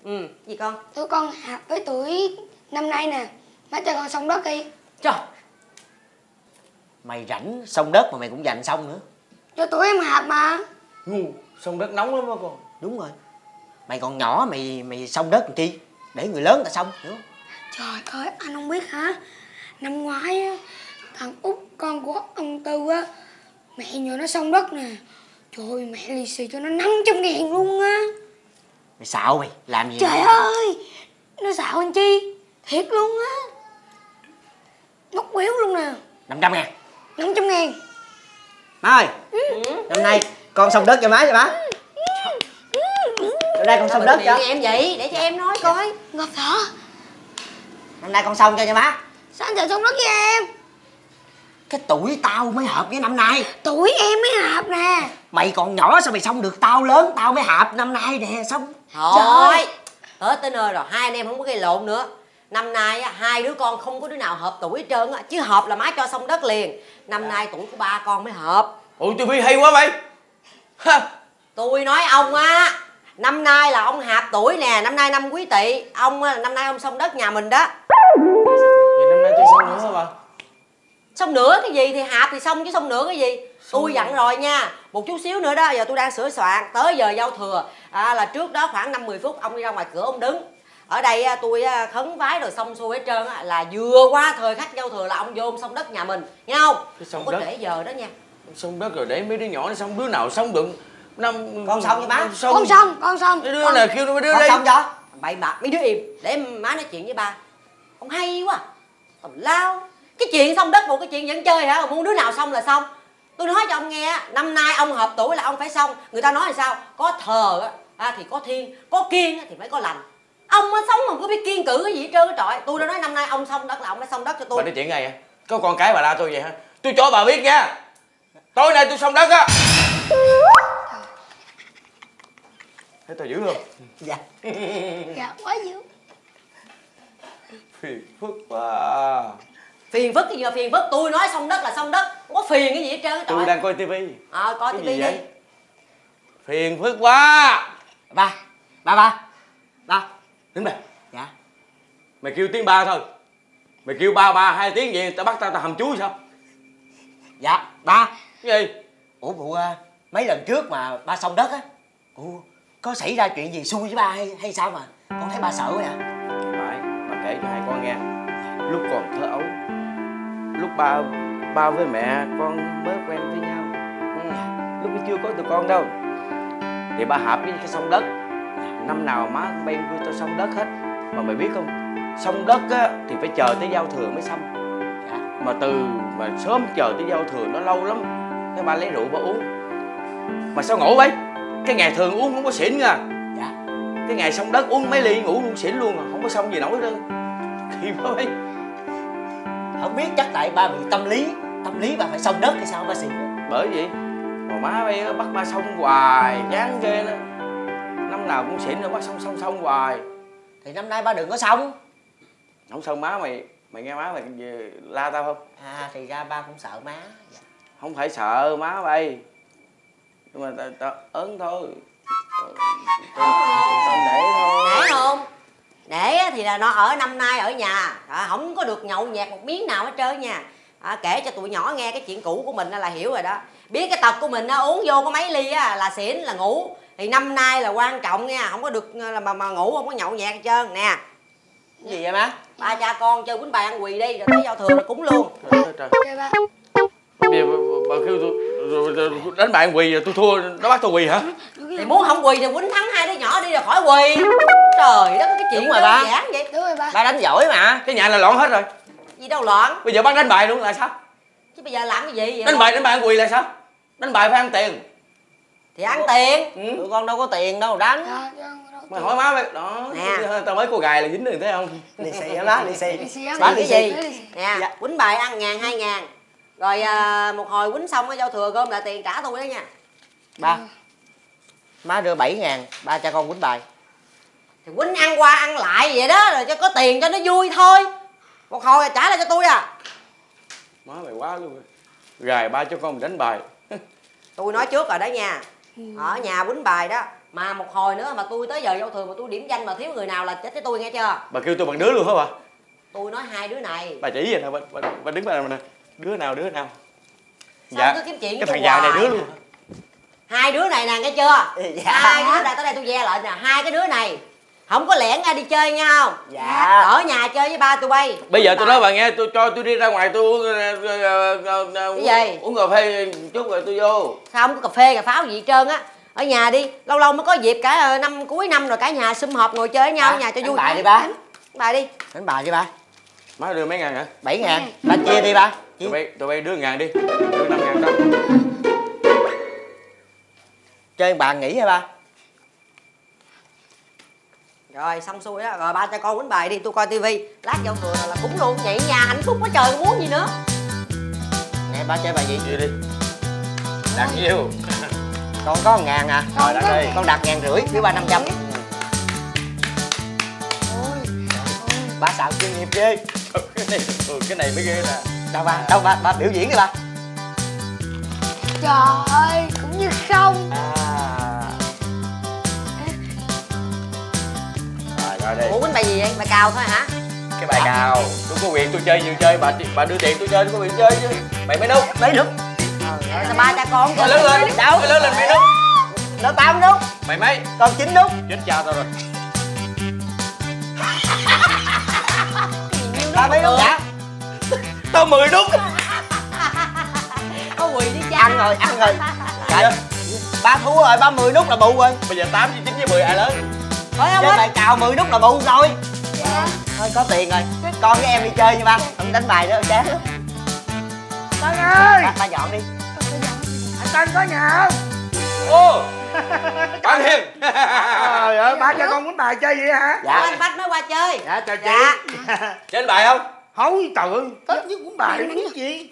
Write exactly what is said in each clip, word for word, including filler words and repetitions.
Ừ, gì con? Tụi con hợp với tuổi năm nay nè. Má cho con xong đất đi. Trời, mày rảnh xong đất mà mày cũng dành xong nữa. Cho tụi em hợp mà. Ngu, xong đất nóng lắm đó con. Đúng rồi. Mày còn nhỏ mày mày xong đất làm chi? Để người lớn ta xong, hiểu không? Trời ơi, anh không biết hả? Năm ngoái á, thằng Út con của ông Tư á, mẹ nhờ nó xong đất nè. Trời ơi, mẹ lì xì cho nó năm trăm ngàn luôn á. Mày xạo mày, làm gì? Trời mày? ơi, nó xạo anh chi? Thiệt luôn á. Móc quéo luôn nè. năm trăm ngàn. năm trăm ngàn. Má ơi, ừ. Năm nay con xong đất cho má cho má. Năm nay con xong đất cho em vậy, để cho em nói coi. Ngọc Thỏ, năm nay con xong cho cho má. sao anh chợ xong đất với em? Cái tuổi tao mới hợp với năm nay. Tuổi em mới hợp nè. Mày còn nhỏ sao mày xong được, tao lớn tao mới hợp năm nay nè, xong. Thôi, tới tới nơi rồi, hai anh em không có gây lộn nữa. Năm nay á, hai đứa con không có đứa nào hợp tuổi hết trơn á, chứ hợp là má cho xong đất liền. Năm à. nay tuổi của ba con mới hợp. Ôi Ti Vi hay quá mày. Ha. Tôi nói ông á, năm nay là ông hạp tuổi nè, năm nay năm Quý Tỵ, ông năm nay ông xong đất nhà mình đó. Vậy năm nay tôi xong nữa sao bà? Xong nữa cái gì thì hạp thì xong chứ xong nữa cái gì. Tôi dặn rồi nha, một chút xíu nữa đó, giờ tôi đang sửa soạn, tới giờ giao thừa à, là trước đó khoảng năm mười phút ông đi ra ngoài cửa ông đứng. Ở đây tôi khấn vái rồi xong xuôi hết trơn là vừa qua thời khắc giao thừa là ông vô ông xong đất nhà mình, nghe không? Không có trễ giờ đó nha. Xong đất rồi để mấy đứa nhỏ nó xong, đứa nào xong được năm. Con xong cho má. Xong. Con xong, con xong. Mấy đứa con... này kêu nó mấy đứa Con đi. xong cho. Bậy bạ, mấy đứa im để má nói chuyện với ba. Ông hay quá, tào lao. Cái chuyện xong đất một cái chuyện vẫn chơi hả? Muốn đứa nào xong là xong. Tôi nói cho ông nghe, năm nay ông hợp tuổi là ông phải xong. Người ta nói là sao? Có thờ á thì có thiên, có kiêng thì mới có lành. Ông á sống mà có biết kiêng cử cái gì hết trơn á trời. Tôi đã nói năm nay ông xong đất là ông đã xong đất cho tôi. Bà nói chuyện này à? Có con cái bà la tôi vậy hả? Tôi cho bà biết nha. Tối nay tôi xong đất á. Thấy tao dữ không? Dạ. Dạ, quá dữ. Phiền phức quá à. Phiền phức cái gì mà phiền phức, tôi nói xong đất là xong đất, không có phiền cái gì hết trơn á trời. Tôi đang coi tivi. Ờ à, coi tivi đi. Phiền phức quá. Ba, ba ba. Ba. Đứng đây. Dạ. Mày kêu tiếng ba thôi. Mày kêu ba ba hai tiếng vậy tao bắt tao tao hầm chuối sao? Dạ, ba. Cái gì? Ủa vụ uh, mấy lần trước mà ba xong đất á, ủa có xảy ra chuyện gì xui với ba hay hay sao mà con thấy ba sợ vậy à? Phải, bà kể cho hai con nghe. Lúc còn thơ ấu, lúc ba ba với mẹ con mới quen với nhau, ừ. Lúc ấy chưa có tụi con đâu, thì ba hạp với cái sông đất. Năm nào má bên vui tao xong đất hết. Mà mày biết không, xong đất á thì phải chờ tới giao thừa mới xong. Dạ. Mà từ mà sớm chờ tới giao thừa nó lâu lắm. Cái ba lấy rượu ba uống. Mà sao ngủ vậy? Cái ngày thường uống không có xỉn nha. Dạ. Cái ngày xong đất uống mấy ly ngủ luôn xỉn luôn, không có xong gì nổi đâu. Kỳ quá vậy. Không biết chắc tại ba bị tâm lý, tâm lý ba phải xong đất hay sao ba xỉn. Bởi vậy mà má bây bắt ba xong hoài chán ghê đó. Năm nào cũng xỉn rồi bắt xong xong xong hoài. Thì năm nay ba đừng có xong. Không xong má mày, mày nghe má mày la tao không? À thì ra ba cũng sợ má. Dạ. Không phải sợ má bay, nhưng mà tao tao ớn thôi. Tao nể thôi. Nể không? Nể thì là nó ở năm nay ở nhà à, không có được nhậu nhẹt một miếng nào hết trơn nha. À, kể cho tụi nhỏ nghe cái chuyện cũ của mình là hiểu rồi đó. Biết cái tật của mình á, uống vô có mấy ly á là xỉn là ngủ. Thì năm nay là quan trọng nha, không có được là mà, mà ngủ không có nhậu nhẹt hết trơn nè. Cái gì vậy má? Ba cha con chơi quýnh bài ăn quỳ đi rồi tới giao thừa là cúng luôn. Trời ơi trời. Dạ ba. Bây giờ bà kêu tôi đánh bạn quỳ rồi tôi thua nó bắt tôi quỳ hả? Thì muốn không quỳ thì quýnh thắng hai đứa nhỏ đi rồi khỏi quỳ. Trời đất, cái chuyện đơn giản vậy. Đúng rồi ba. Ba đánh giỏi mà. Cái nhà là loạn hết rồi. Gì đâu loạn. Bây giờ bắt đánh bài luôn là sao? Chứ bây giờ làm cái gì vậy? Đánh bài đánh bài ăn quỳ là sao? Đánh bài phải ăn tiền. Thì ăn tiền. Ừ. Tụi con đâu có tiền đâu đánh. Dạ, dạ, Mày hỏi má vậy đó. Nè. Tao mới cô gài là dính được thấy không? Lì xì hả má? Lì xì. Lì xì á. Má Cái lì gì? xì. Nè, Dạ. quýnh bài ăn ngàn hai ngàn. Rồi à, một hồi quýnh xong cái giao thừa gom lại tiền trả tôi đó nha. Ba. Má đưa bảy ngàn, ba cha con quýnh bài. Thì quýnh ăn qua ăn lại vậy đó, rồi cho có tiền cho nó vui thôi. Một hồi là trả lại cho tôi à. Má mày quá luôn rồi. Gài ba cho con mình đánh bài. Tôi nói trước rồi đó nha. Ở nhà quýnh bài đó Mà một hồi nữa mà tôi tới giờ giao thừa mà tôi điểm danh mà thiếu người nào là chết với tôi nghe chưa? Bà kêu tôi bằng đứa luôn hả bà? Tôi nói hai đứa này. Bà chỉ vậy nè, bà, bà, bà đứng bà nè. Đứa nào đứa nào? Sao Dạ. cứ kiếm chuyện Cái với thằng tôi già này hoài? đứa luôn. Hai đứa này nè nghe chưa? Dạ. Hai đứa này tới đây tôi ve lại nè, hai cái đứa này không có lẻn ra đi chơi nha không? Dạ. Ở nhà chơi với ba tụi bay. Bây giờ tôi nói bà nghe, tôi cho tôi đi ra ngoài tôi uống Cái gì? uống cà phê chút rồi tôi vô. Sao không có cà phê cà pháo gì hết trơn á. Ở nhà đi, lâu lâu mới có dịp cả năm cuối năm rồi cả nhà sum họp ngồi chơi với nhau ở nhà cho vui. Đánh bài đi ba. Đánh bài đi. Đánh bài đi ba. Má đưa mấy ngàn hả? Bảy ngàn. Ba chia đi ba. Tụi bay, tụi bay đưa ngàn đi. Đưa năm ngàn đâu. Chơi bàn nghỉ hả ba? Rồi xong xuôi đó, rồi ba cho con đánh bài đi, tôi coi tivi. Lát giao thừa là cúng luôn, nhảy nhà hạnh phúc quá trời muốn gì nữa. Nè ba chơi bài gì? Đi đi. Đặt nhiêu? Con có một ngàn à? Rồi đặt đi. Con đặt ngàn rưỡi, thiếu ba năm trăm. Ba xạo chuyên nghiệp ghê. Cái này thường cái này mới ghê nè. Đâu ba, đâu ba, ba biểu diễn đi ba. Trời ơi, cũng như không. À. Rồi rồi đi. Muốn đánh bài gì vậy? Bài cào thôi hả? Cái bài cào. Tôi có quyền tôi chơi nhiều chơi, bà bà đưa tiền tôi chơi tôi có quyền chơi chứ. Mày mấy nút? Mấy nút. Rồi sao ba cha con Thôi lớn lên. Đâu? Thôi lớn lên mấy nút? Nó tám nút. Mày mấy? Con chín nút. Chết cha tao rồi. Ba mấy nút dạ? Tao mười nút. Có quỳ đi cha. Ăn rồi, ăn rồi. Trời, ba thua rồi, ba mười nút là bù rồi. Bây giờ tám với chín với mười ai lớn? Thôi không Chơi á. bài cào mười nút là bù rồi. Dạ. Thôi có tiền rồi. Con với em đi chơi nha ba. Không đánh bài nữa chán lắm. Tân ơi, Ba, ba dọn đi. anh Tân có nhà không? Ô. Bạn Hiền. Trời ơi, ba cho con đánh bài chơi vậy hả? Dạ. Anh Bách mới qua chơi. Dạ, chào chị. Dạ. Trên bài không? Hối, trời ơi, Tết với cuốn bài nó biết gì.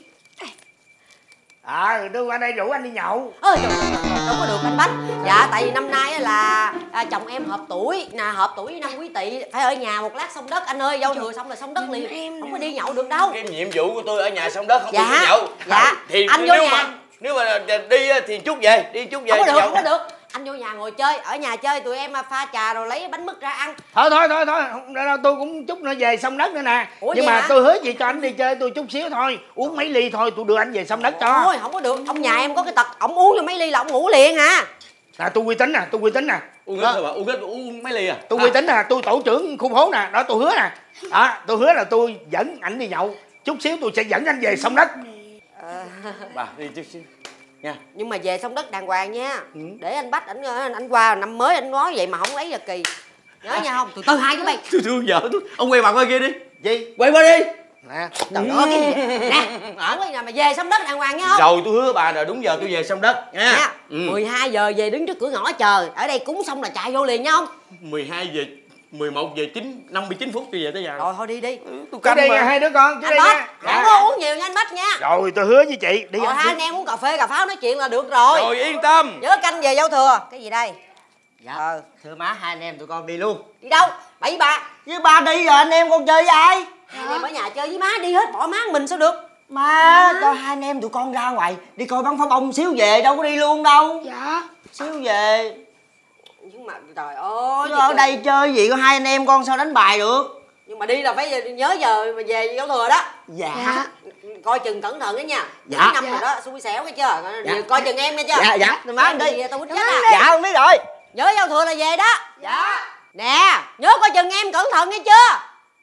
À, đưa qua đây rủ anh đi nhậu. Ơi trời ơi, đâu có được anh Bách. Dạ tại vì năm nay á là à, chồng em hợp tuổi nè, hợp tuổi năm Quý Tỵ, phải ở nhà một lát xong đất anh ơi, giao thừa xong là xong đất liền, không có đi nhậu được đâu. Cái nhiệm vụ của tôi ở nhà xong đất không Dạ, được đi nhậu. dạ. Thì Anh vô nếu nhà. mà nếu mà đi thì chút về, đi chút về. Không có được, nhậu. không có được. Anh vô nhà ngồi chơi, ở nhà chơi tụi em pha trà rồi lấy bánh mứt ra ăn. Thôi thôi thôi thôi, không, đâu, đâu, tôi cũng chút nữa về sông đất nữa nè. Ủa Nhưng vậy mà hả? tôi hứa gì cho anh đi chơi tôi chút xíu thôi. Uống mấy ly thôi, tôi đưa anh về sông đất cho. Thôi không có được, ông nhà em có cái tật ổng uống cho mấy ly là ổng ngủ liền hả? Nè, tôi uy tín nè, tôi uy tín nè. Uống hết rồi bà, uống hết uống mấy ly à? Tôi uy tín nè, tôi tổ trưởng khu phố nè, đó tôi hứa nè. Đó, tôi hứa là tôi dẫn ảnh đi nhậu. Chút xíu tôi sẽ dẫn anh về sông đất. Bà đi chút xíu nha. Nhưng mà về xong đất đàng hoàng nha. Để anh Bách ảnh anh, anh qua năm mới anh nói vậy mà không lấy là kỳ. Nhớ nha không? Từ từ hai cái bay. Tôi thương vợ tôi. Ông quay mặt qua kia đi. Gì? Quay qua đi. Nè. Trời ơi cái gì vậy? Nè, không có gì nào mà về xong đất đàng hoàng nha không? Rồi tôi hứa bà rồi, đúng giờ tôi về sông đất nha. Nha. Ừ. mười hai giờ về đứng trước cửa ngõ chờ. Ở đây cúng xong là chạy vô liền nha không? mười hai giờ mười một giờ chín năm mươi chín phút tôi về tới nhà. Rồi thôi đi đi. Tôi Cứ canh đi mà. nha hai đứa con, cứ Anh đi Bách, nha. không có uống nhiều nha anh Bách nha. Rồi tôi hứa với chị, đi Rồi ăn hai trước. anh em uống cà phê cà pháo nói chuyện là được rồi. Rồi yên tâm. Nhớ canh về giao thừa. Cái gì đây? Dạ. Ờ. Thưa má, hai anh em tụi con đi luôn. Đi đâu? Bảy ba. Với ba đi rồi anh em con chơi với ai? Hai anh em ở nhà chơi với má đi hết bỏ má mình sao được? Má, cho hai anh em tụi con ra ngoài đi coi bắn pháo bông xíu về, đâu có đi luôn đâu. Dạ. Xíu về. Nhưng mà trời ơi. Chứ ở đây chơi gì có hai anh em con sao đánh bài được. Nhưng mà đi là phải nhớ giờ mà về giao thừa đó. Dạ. Coi chừng cẩn thận đó nha. Dạ. Mấy năm Dạ. rồi đó xui xẻo cái chưa. Dạ. Coi chừng em nghe chưa. Dạ, dạ. Má anh đi. Tao quýnh chết à. Dạ con biết rồi. Nhớ giao thừa là về đó. Dạ. Nè nhớ coi chừng em cẩn thận nghe chưa.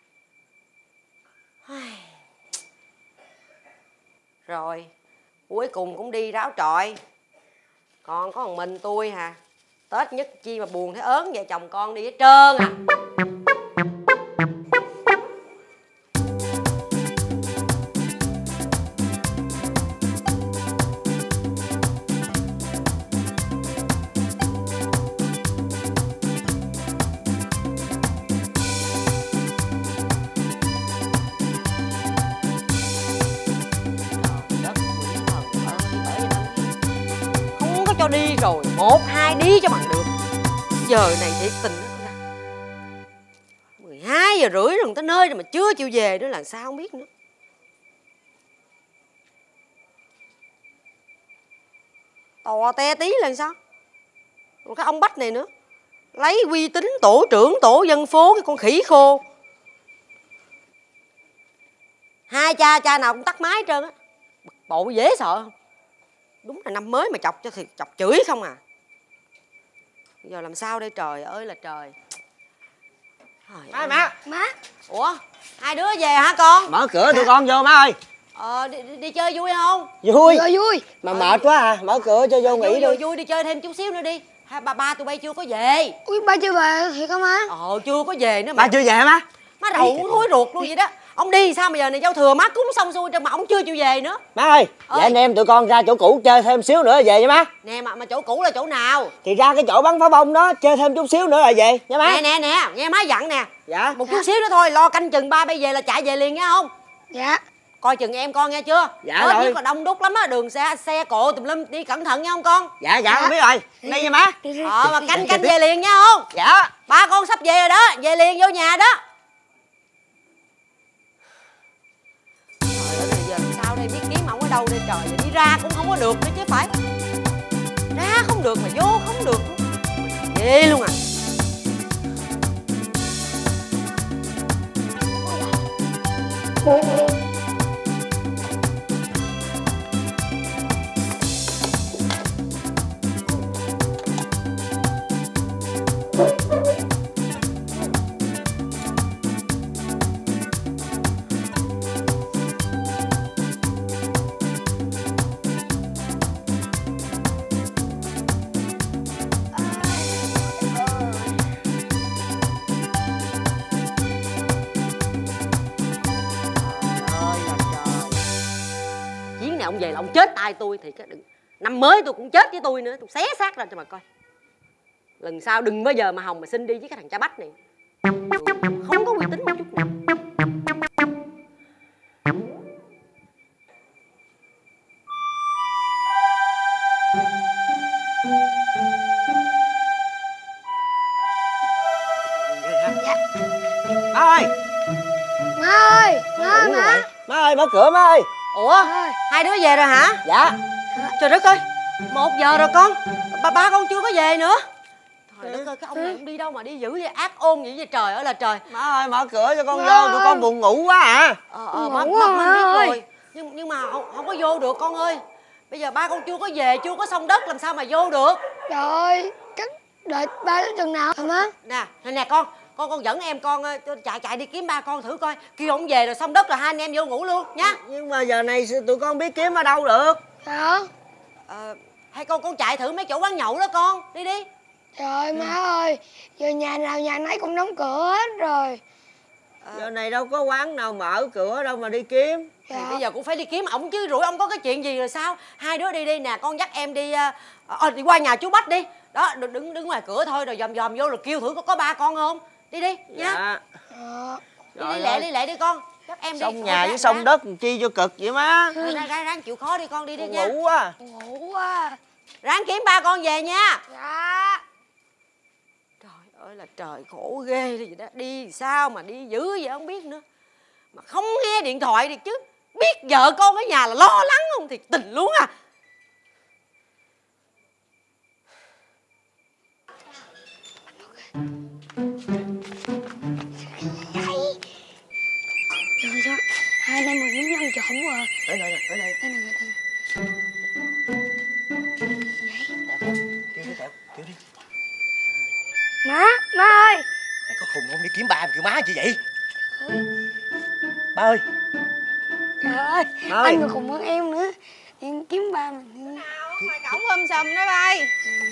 Rồi cuối cùng cũng đi ráo trọi. Còn có một mình tôi hả. Tết nhất chi mà buồn thấy ớn vợ chồng con đi hết trơn à. Không có cho đi rồi một hai đi cho bằng được. Giờ này thiệt tình đó cô ra. mười hai giờ rưỡi rồi người ta nơi rồi mà chưa chịu về nữa là sao không biết nữa. Tò te tí là sao. Còn cái ông Bách này nữa. Lấy uy tín tổ trưởng tổ dân phố cái con khỉ khô. Hai cha cha nào cũng tắt máy hết trơn á. Bực bội dễ sợ không? Đúng là năm mới mà chọc cho thì chọc chửi không à. Bây giờ làm sao đây trời ơi là trời. Má má. Má. Ủa hai đứa về hả con? Mở cửa tụi con vô má ơi. Ờ đi, đi, đi chơi vui không? Vui. Vui vui. Mà mệt quá à, mở cửa cho vô nghỉ Vui, đi. vui vui đi chơi thêm chút xíu nữa đi. Hai ba ba tụi bay chưa có về. Ui ba chưa về thiệt hả má? Ờ chưa có về nữa mà. Ba chưa về hả má? Má rầu cũng thối ruột luôn vậy đó. Ông đi sao mà giờ này giao thừa má cúng xong xuôi mà ông chưa chịu về nữa. Má ơi, Ơi. dạ anh em tụi con ra chỗ cũ chơi thêm xíu nữa là về nha má. Nè mà mà chỗ cũ là chỗ nào? Thì ra cái chỗ bắn pháo bông đó, chơi thêm chút xíu nữa là về nha má. Nè nè nè, nghe má dặn nè. Dạ. Một chút xíu nữa thôi, lo canh chừng ba bây về là chạy về liền nha không? Dạ. Coi chừng em con nghe chưa? Dạ Hết rồi. nhất là đông đúc lắm á, đường xe xe cộ tùm lum, đi cẩn thận nha không con? Dạ dạ con biết rồi. Đây nha má. Đi đi. Ờ mà canh canh về liền nha không? Dạ. Ba con sắp về rồi đó, về liền vô nhà đó. Trời ơi, giờ làm sao đây, biết kiếm ổng ở đâu đây trời, giờ đi ra cũng không có được nữa chứ phải. Ra không được mà vô không được. Ghê luôn à. Ông về là ông chết tay tôi thì cái đừng, năm mới tôi cũng chết với tôi nữa, tôi xé xác ra cho mà coi. Lần sau đừng bao giờ mà hòng mà xin đi với cái thằng cha Bách này, không có uy tín một chút nào. Má ơi. Má ơi, má ơi má. Má ơi mở cửa má ơi. Ủa hai đứa về rồi hả? Dạ. Trời đất ơi, một giờ rồi con, ba ba con chưa có về nữa. Trời đất ơi, cái ông này ông đi đâu mà đi dữ vậy, ác ôn vậy vậy trời ơi là trời. Má ơi mở cửa cho con Má vô, ơi. tụi con buồn ngủ quá à. Ờ ờ Ngủ má, quá má, má má biết ơi. rồi. Nhưng nhưng mà không, không có vô được con ơi. Bây giờ ba con chưa có về, chưa có xong đất làm sao mà vô được. Trời ơi, chắc đợi ba tới chừng nào hả má? Nè, nè nè con, con con dẫn em con chạy chạy đi kiếm ba con thử coi. Kêu ông về rồi xong đất là hai anh em vô ngủ luôn nha. Nhưng mà giờ này tụi con biết kiếm ở đâu được. Dạ. Ờ, hay con con chạy thử mấy chỗ quán nhậu đó con, đi đi. Trời ơi má ơi, giờ nhà nào nhà nấy cũng đóng cửa hết rồi. Giờ này đâu có quán nào mở cửa đâu mà đi kiếm. Thì Dạ. bây giờ cũng phải đi kiếm ổng chứ, rủi ông có cái chuyện gì rồi sao? Hai đứa đi đi nè, con dắt em đi à, đi qua nhà chú Bách đi. Đó, đứng đứng ngoài cửa thôi rồi dòm dòm vô rồi kêu thử có có ba con không. Đi đi nha. Dạ. Dạ. Đi, Trời đi lẹ ơi. đi lẹ đi con. Dắt em đi. Xong Thôi, nhà ráng, với xong ráng. đất chi cho cực vậy má. Ráng ráng ráng chịu khó đi con, đi đi Con nha. ngủ quá. Ngủ quá. Ráng kiếm ba con về nha. Dạ. Trời ơi là trời, khổ ghê đi vậy đó. Đi sao mà đi dữ vậy không biết nữa. Mà không nghe điện thoại đi chứ. Biết vợ con ở nhà là lo lắng không thì tình luôn à. Rồi sao? Hai anh em mình giống nhau trộm quá à. Tới đây nè, tới đây. Đây nè, đây nè. Kêu đi Tẹo, kêu đi. Má, má ơi. Mày có khùng không đi kiếm ba kêu má chi vậy? Ba ơi. Trời ơi, Má ơi. anh còn khùng hơn em nữa. Em kiếm ba mình. Ngoài cổng um sùm đó bay.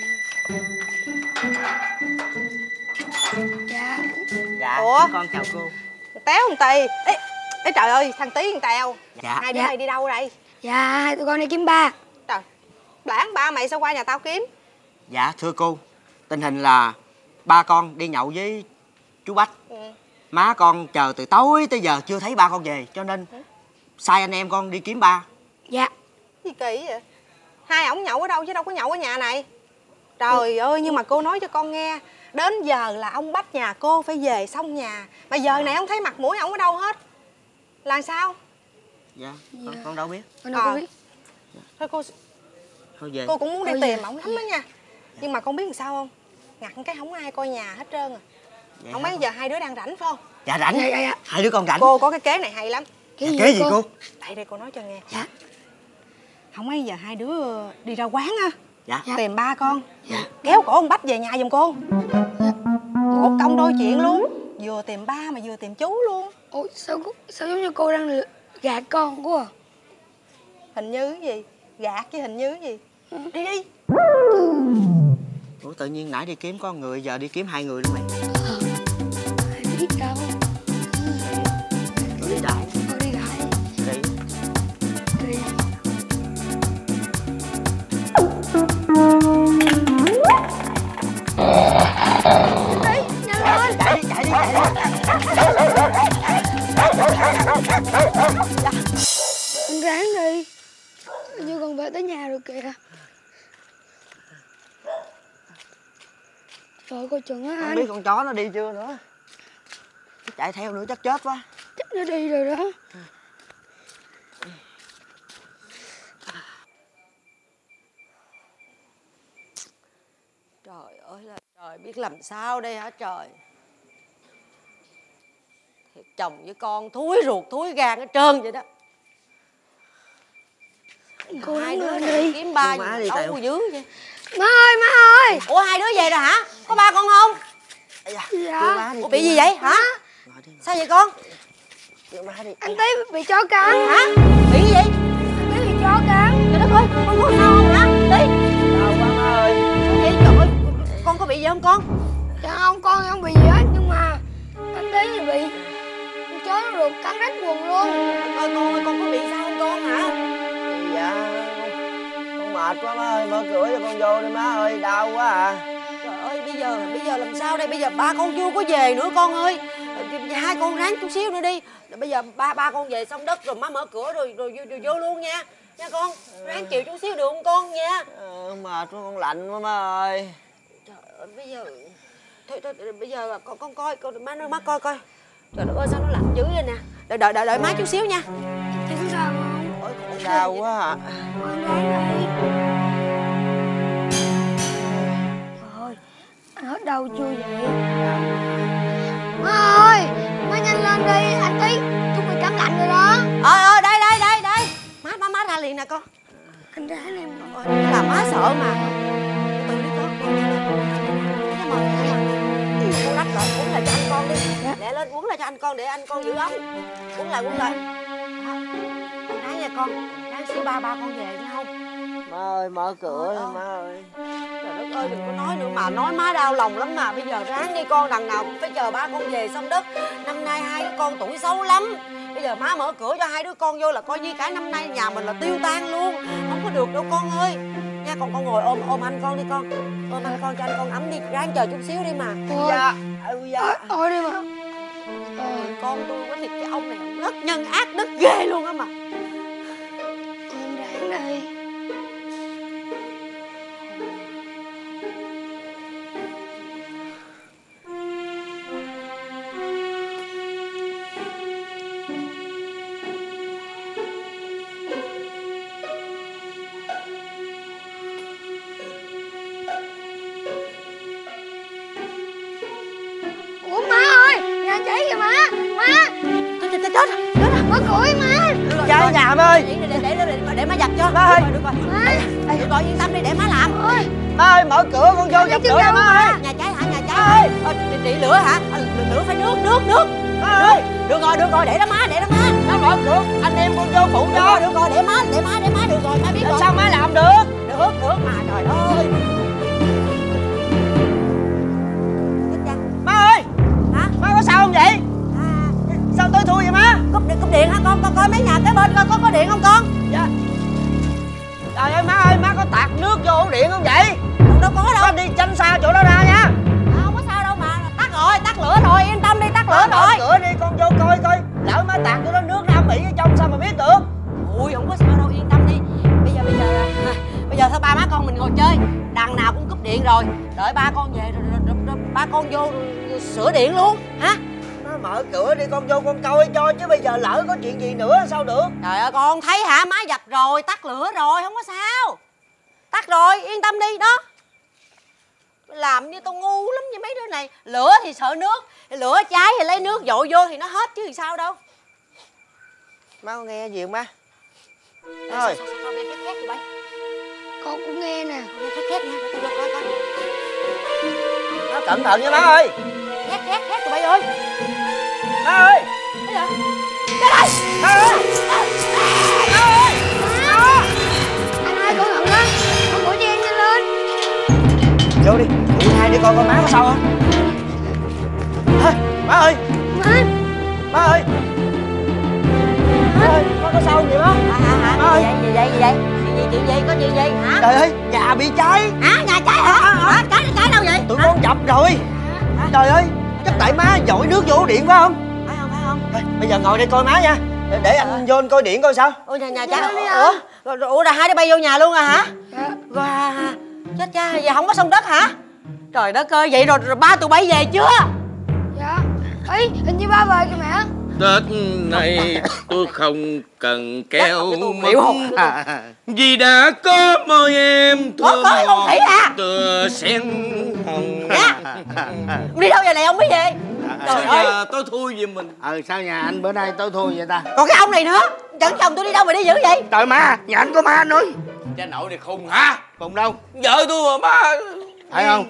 Dạ. Dạ. Ủa? Con chào cô. Téo thằng Tì. Ê, ê trời ơi, thằng Tí thằng Tèo. Dạ. Hai đứa Dạ. này đi đâu đây? Dạ, hai tụi con đi kiếm ba. Trời, lãng ba mày sao qua nhà tao kiếm? Dạ thưa cô, tình hình là ba con đi nhậu với chú Bách. Ừ. Má con chờ từ tối tới giờ chưa thấy ba con về, cho nên sai anh em con đi kiếm ba. Dạ. Gì kỳ vậy? Hai ổng nhậu ở đâu chứ đâu có nhậu ở nhà này. Trời ơi, nhưng mà cô nói cho con nghe, đến giờ là ông Bách nhà cô phải về xong nhà, mà giờ này không thấy mặt mũi ổng ở đâu hết. Là sao? Dạ, con, con đâu biết. Con đâu có Ờ. biết. Thôi cô Thôi về. cô cũng muốn đi Thôi tìm về. ổng lắm đó nha. Nhưng mà con biết làm sao không? ngặt cái không ai coi nhà hết trơn à. Vậy Không hả mấy cô? giờ hai đứa đang rảnh phải không? Dạ rảnh. Dạ, dạ, dạ. Hai đứa con rảnh. Cô có cái kế này hay lắm. Cái Dạ, gì kế gì cô? cô? Đây đây cô nói cho nghe. Dạ. Không mấy giờ hai đứa đi ra quán á, Dạ. Dạ. tìm ba con, Dạ. kéo cổ ông Bách về nhà giùm cô. Một công đôi chuyện luôn, vừa tìm ba mà vừa tìm chú luôn. Ủa sao cô- sao giống như cô đang lừa- gạt con quá à? Hình như cái gì? Gạt chứ hình như cái gì? Đi đi. Ủa tự nhiên nãy đi kiếm con người giờ đi kiếm hai người luôn mày. Ai biết đâu. Đi đại. Thôi đi đại. Đi. Đi. Đi, nhanh lên. Chạy đi, chạy đi, chạy đi. Anh ráng đi. Như còn về tới nhà rồi kìa. Trời coi chừng á Không anh. biết con chó nó đi chưa nữa. Chạy theo nữa chắc chết quá. Chắc nó đi rồi đó. Trời ơi là trời, biết làm sao đây hả trời. Thiệt chồng với con thúi ruột thúi gan hết trơn vậy đó. Cô Hai đứng đứa lên này đi. kiếm ba Đưa má gì đi, đâu Tẹo. dữ vậy. Má ơi, má ơi. Ủa hai đứa về rồi hả? Có ba con không? Ây da, Dạ. đưa má đi, Ủa đưa bị gì má. vậy hả? Ngồi đi, Sao vậy con? đưa má đi. Anh Tí bị chó cắn. Hả? Bị gì vậy? Anh Tí bị chó cắn. Trời đất ơi, con có sao không hả? Đi. Đau quá má ơi. Sao vậy? Trời ơi, con có bị gì không con? Dạ không, con thì không bị gì hết. Nhưng mà anh Tí thì bị con chó nó rượt cắn rách quần luôn. Ơi con ơi, con có bị sao không con hả? Dạ, con, con mệt quá má ơi, mở cửa cho con vô đi má ơi, đau quá à. Trời ơi, bây giờ bây giờ làm sao đây? Bây giờ ba con chưa có về nữa con ơi. Hai con ráng chút xíu nữa đi. Bây giờ ba ba con về xong đất rồi má mở cửa rồi rồi, rồi, rồi vô luôn nha. Nha con, ráng chịu chút xíu được không con nha. Ờ, mệt quá, con lạnh quá má ơi. Trời ơi, bây giờ thôi thôi bây giờ con con coi con má nước mắt coi coi. Trời đất ơi sao nó lạnh dữ vậy nè. Đợi đợi đợi, đợi má chút xíu nha. Thì có sao không? Ôi, khổ Đau ghê quá à. Con ráng đi. Thôi, anh hết đau chưa vậy? Má ơi, má nhanh lên đi. Anh Tí, chúng mình cảm lạnh rồi đó. Ờ ờ đây đây đây đây. Má má má ra liền nè con. Anh ráng đi. Ôi, làm má sợ mà. Từ từ đi con. Cái mời cái mời. Cô đắp lại uống lại cho anh con đi. Lẹ lên uống lại cho anh con để anh con giữ ấm. Uống lại uống lại. Đó. Con ráng nha con. Ráng xíu ba ba con về nha không? Má ơi, mở cửa đi Ờ, ờ. má ơi. Trời đất ơi đừng có nói nữa mà nói má đau lòng lắm mà. Bây giờ ráng đi con, đằng nào cũng phải chờ ba con về xong đất. Năm nay hai đứa con tuổi xấu lắm. Bây giờ má mở cửa cho hai đứa con vô là coi như cả năm nay nhà mình là tiêu tan luôn. Không có được đâu con ơi. Nha con con ngồi ôm ôm anh con đi con. Ôm anh con cho anh con ấm đi. Ráng chờ chút xíu đi mà. Thôi, Dạ, ôi da. thôi đi mà. Ôi, con tôi có thiệt cái ông này rất nhân ác đức ghê luôn á mà. Con ráng đi. Ủa má ơi, nhà cháy kìa má. Má, Chết chết chết chết chết rồi. mở cửa đi má. Cháy nhà má ơi. Để để để để, để má giặt cho. Má ơi. Được rồi, được rồi. Má, Được rồi, yên tâm đi để má làm. ơi, Má ơi, mở cửa con vô dập chưa lửa đâu má mà. ơi. Nhà cháy hả? Nhà cháy. Ờ, trị, trị lửa hả? Ờ, lửa phải nước nước nước. Má ơi, Được rồi, được rồi, để đó má, để đó má. má mở cửa, anh em con vô phụ Được rồi, cho. được rồi, để má, để má, để má, được rồi, má biết rồi. Sao má làm được? Được, được mà, trời ơi. Thích cha. Má ơi, Hả? má có sao không vậy? À, Sao tối thui vậy má? cúp điện, cúp điện hả con? Con coi mấy nhà kế bên coi có có điện không con? Dạ. Trời ơi má ơi, má có tạt nước vô ổ điện không vậy? Đâu, đâu có đâu. Má đi tránh xa chỗ đó ra nha. À, không có sao đâu mà. Tắt rồi, tắt lửa rồi, yên tâm đi, tắt lửa Má mở rồi. cửa đi, con vô coi coi. Lỡ má tạt chỗ đó nước nó âm ỉ ở trong sao mà biết được? Ui, không có sao đâu, yên tâm đi. Bây giờ, bây giờ, à, bây giờ thôi ba má con mình ngồi chơi. Đằng nào cũng cúp điện rồi. Đợi ba con về rồi, rồi, rồi, rồi ba con vô rồi, sửa điện luôn, hả? Má mở cửa đi, con vô con coi cho chứ bây giờ lỡ có chuyện gì nữa sao được? Trời ơi, con thấy hả? Má dập rồi, tắt lửa rồi, không có sao. Tắt rồi, yên tâm đi, đó. Làm như tao ngu lắm như mấy đứa này. Lửa thì sợ nước, lửa cháy thì lấy nước dội vô thì nó hết chứ thì sao đâu. Má có nghe gì không má? Ê, sao, sao, sao con nghe khét khét tụi bay? Con cũng nghe nè. Con nghe khét khét nha, để tao vô coi coi. Má cẩn thận nha má ơi. Khét khét khét tụi bay ơi. Má ơi. Cái gì? Cái đây. Má ơi. Má ơi. Anh ơi, cẩn thận đó. Con của Giang nhanh lên. Vô đi, tụi hai đi coi coi má có sao không? À, má ơi. Má. Má ơi. Má ơi, má có sao không vậy má? Hả hả Má ơi. gì vậy gì vậy gì vậy? Chuyện gì chuyện gì có chuyện gì hả? Trời ơi, nhà bị cháy. Hả nhà cháy hả? Hả cháy cháy đâu vậy? Tụi con chập rồi. Trời ơi, chắc tại má dội nước vô điện phải không? Phải không phải không? Thôi, bây giờ ngồi đây coi má nha. Để, để anh vô anh coi điện coi sao. Ôi nhà nhà cháy. Ủa rồi, rồi, ủa là hai đứa bay vô nhà luôn à hả? Dạ. Wow, chết cha, vậy không có xong đất hả? Trời đất ơi, vậy rồi, rồi ba tụi bay về chưa? Dạ. Ấy, hình như ba về kìa mẹ. Tết này tôi không cần keo Liệu hồn. vì đã có môi em Có thơm có con khỉ à? tựa sen hồng. Đi đâu giờ này không biết về? Trời Sao ơi. giờ tôi thui về mình? Ờ sao nhà anh bữa nay tối thui vậy ta? Còn cái ông này nữa, dẫn chồng tôi đi đâu mà đi dữ vậy? Trời má, nhà anh có ma anh ơi. Cha nội này khùng hả? Cùng đâu? Vợ tôi mà má. Phải không?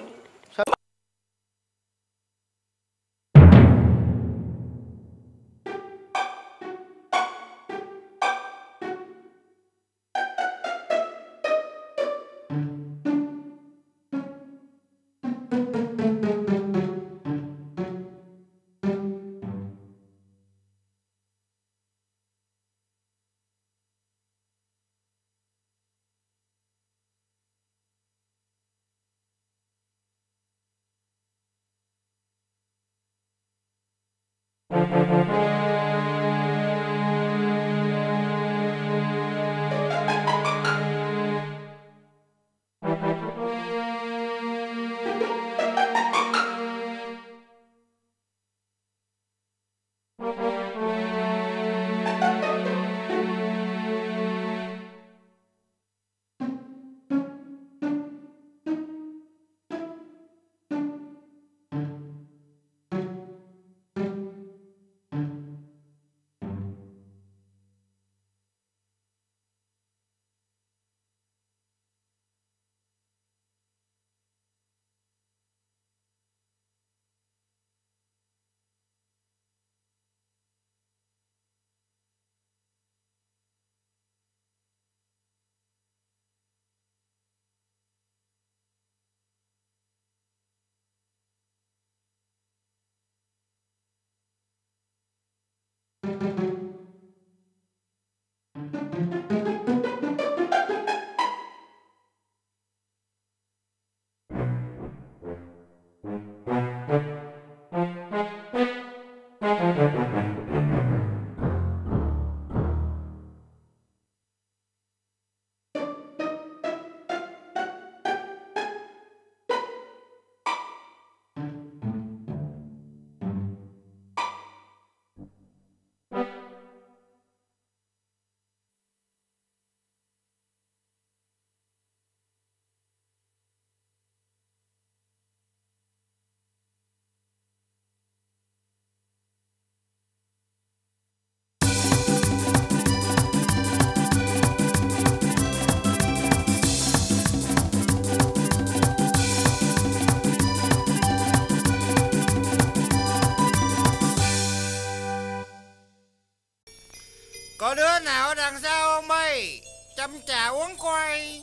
Có đứa nào ở đằng sau không bay? Chăm trà uống quay.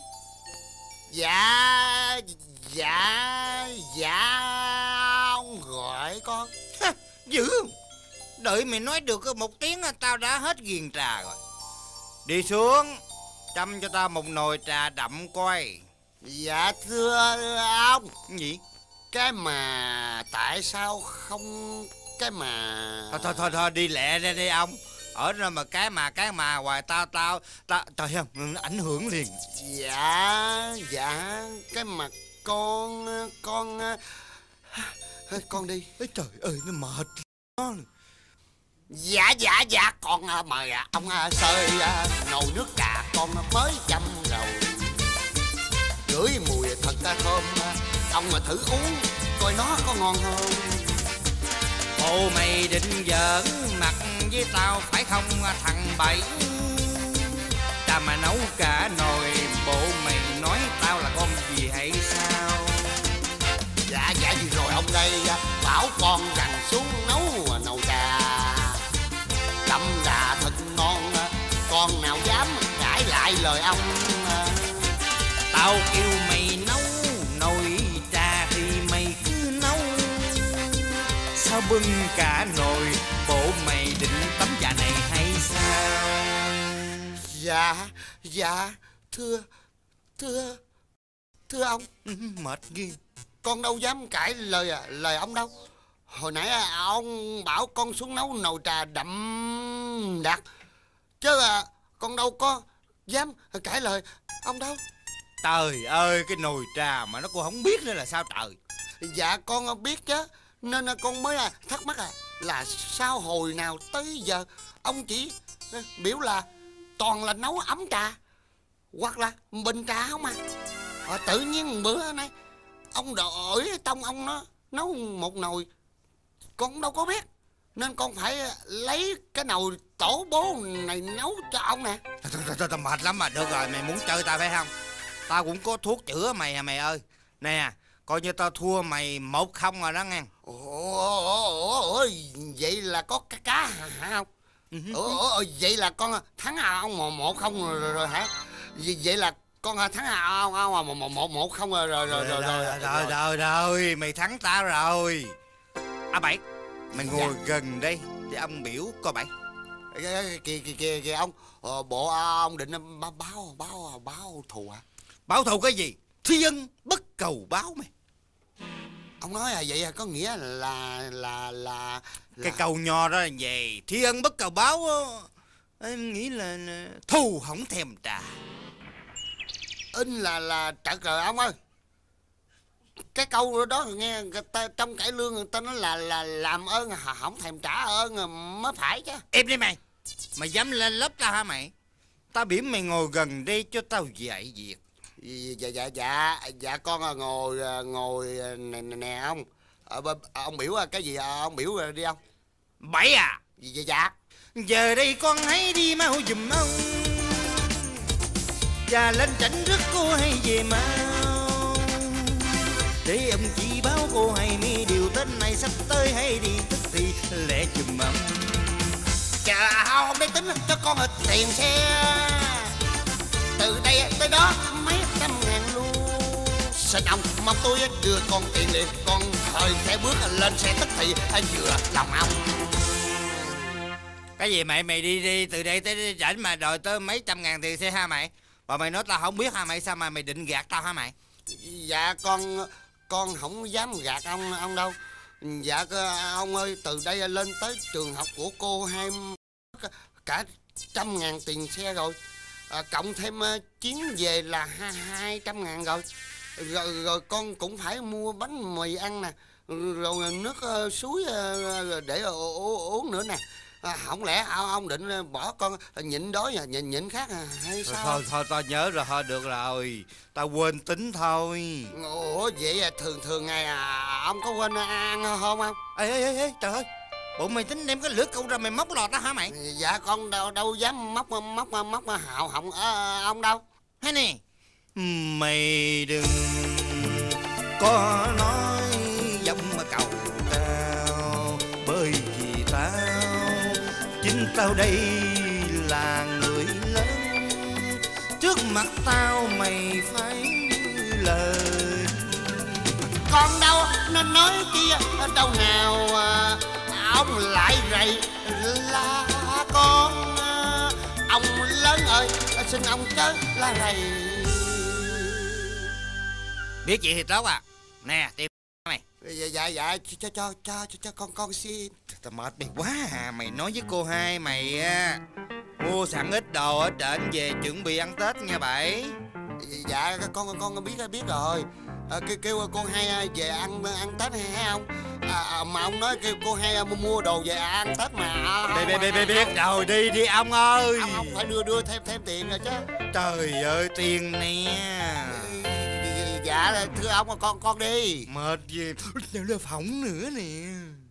Dạ Dạ Dạ ông gọi con. Dữ. Đợi mày nói được một tiếng tao đã hết ghiền trà rồi. Đi xuống chăm cho tao một nồi trà đậm quay. Dạ thưa ông. Gì? Cái mà tại sao không cái mà Thôi thôi thôi, thôi đi lẹ ra đi ông. Ở đó mà cái mà cái mà hoài tao tao tao trời ơi ảnh hưởng liền. Dạ dạ cái mà con con con đi. Ê, trời ơi nó mệt nó. Dạ dạ dạ con mời ông sơi nồi nước trà con mới chăm rồi. Ngửi mùi thật thơm ông mà thử uống coi nó có ngon không. Bộ mày định giỡn mặt với tao phải không thằng Bảy? Ta mà nấu cả nồi, bộ mày nói tao là con gì hay sao? Dạ dạ gì rồi ông đây bảo con rằng xuống nấu nồi trà đậm đà thật ngon, con nào dám cãi lại lời ông. Tao kêu mày nấu nồi trà thì mày cứ nấu, sao bưng cả nồi? Bộ mày định tắm dạ này hay sao? Dạ dạ thưa thưa thưa ông. Mệt ghê. Con đâu dám cãi lời lời ông đâu. Hồi nãy ông bảo con xuống nấu nồi trà đậm đặc, chứ à, con đâu có dám cãi lời ông đâu. Trời ơi, cái nồi trà mà nó cũng không biết nữa là sao trời. Dạ con biết chứ, nên con mới thắc mắc à, là sao hồi nào tới giờ ông chỉ biểu là toàn là nấu ấm trà hoặc là bình trà không à. à tự nhiên bữa nay ông đổi tông ông nó nấu một nồi, con đâu có biết, nên con phải lấy cái nồi tổ bố này nấu cho ông nè. Tao mệt lắm mà. Được rồi, mày muốn chơi tao phải không? Tao cũng có thuốc chữa mày à mày ơi. Nè, coi như tao thua mày một không rồi đó nghe. Ủa, vậy là có cá cá hả không? Ủa, vậy là con thắng ông một không rồi, rồi hả? Vậy là con thắng ông ông một một một không rồi rồi rồi rồi rồi rồi rồi rồi mày thắng tao rồi. À Bảy, mày ngồi dạ. gần đây để ông biểu coi Bảy. Kìa kìa kìa kìa ông, bộ ông định báo báo báo báo thù hả? Báo thù cái gì? Thiên bất cầu báo mày. Ông nói là vậy có nghĩa là là là, là... cái câu nho đó là về thiên bất cầu báo, em nghĩ là thù không thèm trả. In là là trật rồi ông ơi. Cái câu đó nghe người ta, trong cải lương người ta nói là là làm ơn không thèm trả ơn mới phải chứ. Im đi mày. Mày dám lên lớp tao hả mày? Tao biểu mày ngồi gần đây cho tao dạy việc. Dạ dạ dạ dạ con ngồi ngồi nè nè, nè ông. Ông biểu cái gì ông biểu đi ông. Bảy à? Dạ dạ. Giờ đây con hãy đi mau giùm ông, và lên tránh rước cô hay về mau, để ông chỉ báo cô hay mi điều tên này sắp tới hay đi tức thì lẹ giùm ông. Chà không để tính cho con tiền xe từ đây tới đó mấy trăm ngàn luôn. Xin ông mong tôi đưa con tiền liền, con thời sẽ bước lên xe tức thì vừa lòng ông. Cái gì mày mày đi đi từ đây tới rảnh mà đòi tới mấy trăm ngàn tiền xe ha mày? Và mày nói tao không biết hả mày? Sao mà mày định gạt tao hả mày? Dạ con con không dám gạt ông ông đâu. Dạ ông ơi, từ đây lên tới trường học của cô hai cả trăm ngàn tiền xe rồi, à, cộng thêm chuyến về là hai hai trăm ngàn rồi. rồi rồi con cũng phải mua bánh mì ăn nè, rồi nước uh, suối uh, để uh, uống nữa nè. À, không lẽ ông, ông định bỏ con nhịn đói nhịn nhịn khác à, hay sao? Thôi thôi tao nhớ rồi, thôi được rồi, tao quên tính thôi. Ủa vậy à, thường thường ngày à, ông có quên ăn không không? Ê ê ê trời ơi, bộ mày tính đem cái lưỡi câu ra mày móc lọt đó hả mày? Dạ con đâu đâu dám móc móc móc hạo họng à, ông đâu. Thế nè, mày đừng có nói giọng mà cầu tao, bởi vì tao chính tao đây là người lớn, trước mặt tao mày phải lời. Con đâu nên nói kia đâu nào à, ông lại rầy la con à, ông lớn ơi xin ông chớ la rầy. Biết gì thì tốt à. Nè tìm mày. Dạ dạ dạ cho cho cho cho cho con con xin. Tao mệt mày quá à. Mày nói với cô hai mày á, mua sẵn ít đồ ở trển về chuẩn bị ăn Tết nha Bảy. Dạ con con biết biết rồi. À, kêu, kêu cô hai về ăn ăn Tết hay không? À, mà ông nói kêu cô hai mua đồ về ăn Tết mà. Biết biết biết biết rồi, đi đi ông ơi. Ông, ông phải đưa đưa thêm thêm tiền rồi chứ. Trời ơi tiền nè. dạ thưa ông, con con đi. Mệt gì nó phỏng nữa nè.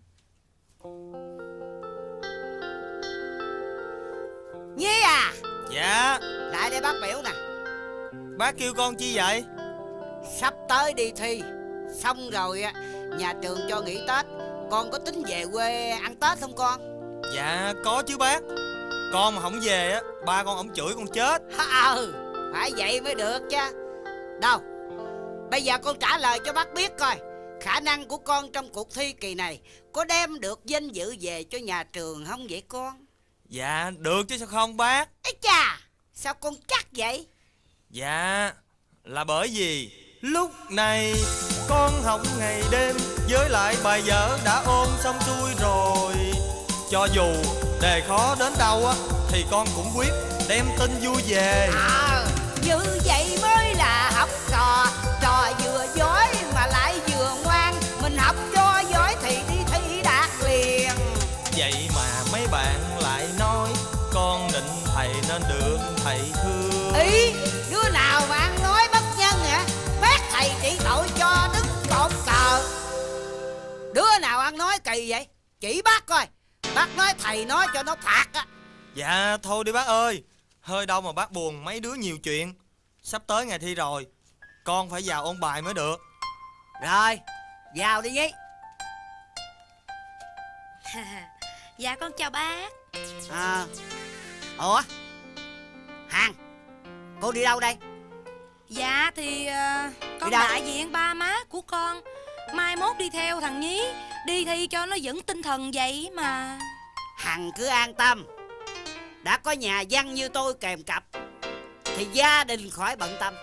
Nhi à. Dạ. Lại đây bác biểu nè. Bác kêu con chi vậy? Sắp tới đi thi xong rồi á, nhà trường cho nghỉ Tết, con có tính về quê ăn Tết không con? Dạ có chứ bác. Con mà không về á, ba con ổng chửi con chết. Ừ, phải vậy mới được chứ. Đâu, bây giờ con trả lời cho bác biết coi, khả năng của con trong cuộc thi kỳ này có đem được danh dự về cho nhà trường không vậy con? Dạ được chứ sao không bác. Ê chà, sao con chắc vậy? Dạ là bởi vì lúc này con học ngày đêm, với lại bài vở đã ôn xong xuôi rồi. Cho dù đề khó đến đâu á thì con cũng quyết đem tin vui về. À, như vậy mới là học trò. Trò vừa giỏi mà lại vừa ngoan. Mình học cho giỏi thì đi thi đạt liền. Vậy mà mấy bạn lại nói con nịnh thầy nên được thầy thương. Ý, đứa nào mà ăn nói bất nhân hả? Bác thầy trị tội cho đứng cột cờ. Đứa nào ăn nói kỳ vậy? Chỉ bác coi. Bác nói thầy nói cho nó phạt á. Dạ thôi đi bác ơi, hơi đâu mà bác buồn mấy đứa nhiều chuyện. Sắp tới ngày thi rồi, con phải vào ôn bài mới được. Rồi, vào đi Nhi. Dạ con chào bác. À, ủa Hằng, cô đi đâu đây? Dạ thì uh, con đâu? đại diện ba má của con. Mai mốt đi theo thằng Nhí đi thi cho nó vững tinh thần vậy mà. Hằng cứ an tâm, đã có nhà văn như tôi kèm cặp thì gia đình khỏi bận tâm.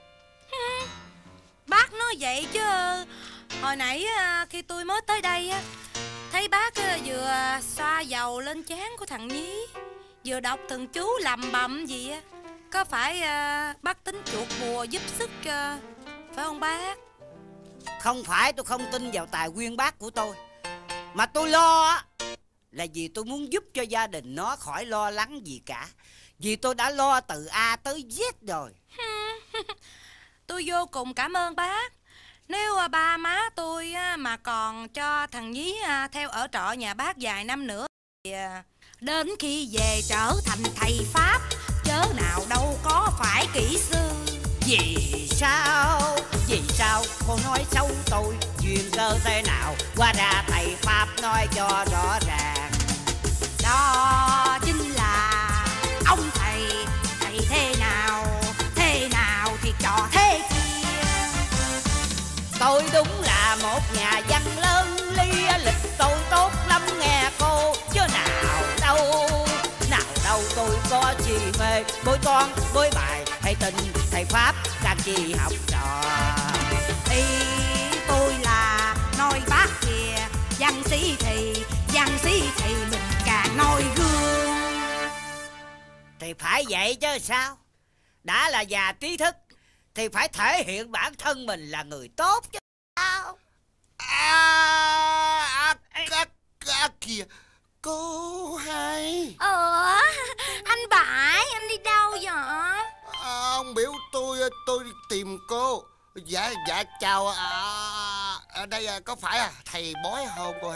Bác nói vậy chứ hồi nãy khi tôi mới tới đây á, thấy bác vừa xoa dầu lên trán của thằng Nhí, vừa đọc từng chú lầm bầm gì á. Có phải bác tính chuột bùa giúp sức phải không bác? Không phải tôi không tin vào tài nguyên bác của tôi, mà tôi lo á là vì tôi muốn giúp cho gia đình nó khỏi lo lắng gì cả. Vì tôi đã lo từ A tới Z rồi. Tôi vô cùng cảm ơn bác. Nếu ba má tôi mà còn cho thằng Nhí theo ở trọ nhà bác vài năm nữa thì đến khi về trở thành thầy Pháp, chớ nào đâu có phải kỹ sư. Vì sao, vì sao cô nói xấu tôi? Duyên cơ thế nào? Qua ra thầy Pháp nói cho rõ ràng. Đó chính là ông thầy. Thầy thế nào, thế nào thì trò thế kia. Tôi đúng là một nhà văn lớn, lý lịch tôi tốt lắm nghe cô. Chứ nào đâu, nào đâu tôi có chi mê bối toán, bối bài hay tình thầy Pháp càng chi học trò. Ý tôi là nói bác kìa, văn sĩ thì văn sĩ thì mình càng noi gương. Thì phải vậy chứ sao? Đã là già trí thức thì phải thể hiện bản thân mình là người tốt chứ sao? À, à, à, à kìa, cô hai. Ờ, anh Bãi, anh đi đâu vậy? À, ông biểu tôi tôi đi tìm cô. Dạ dạ chào. À, ở đây có phải à, thầy bói không cô hai?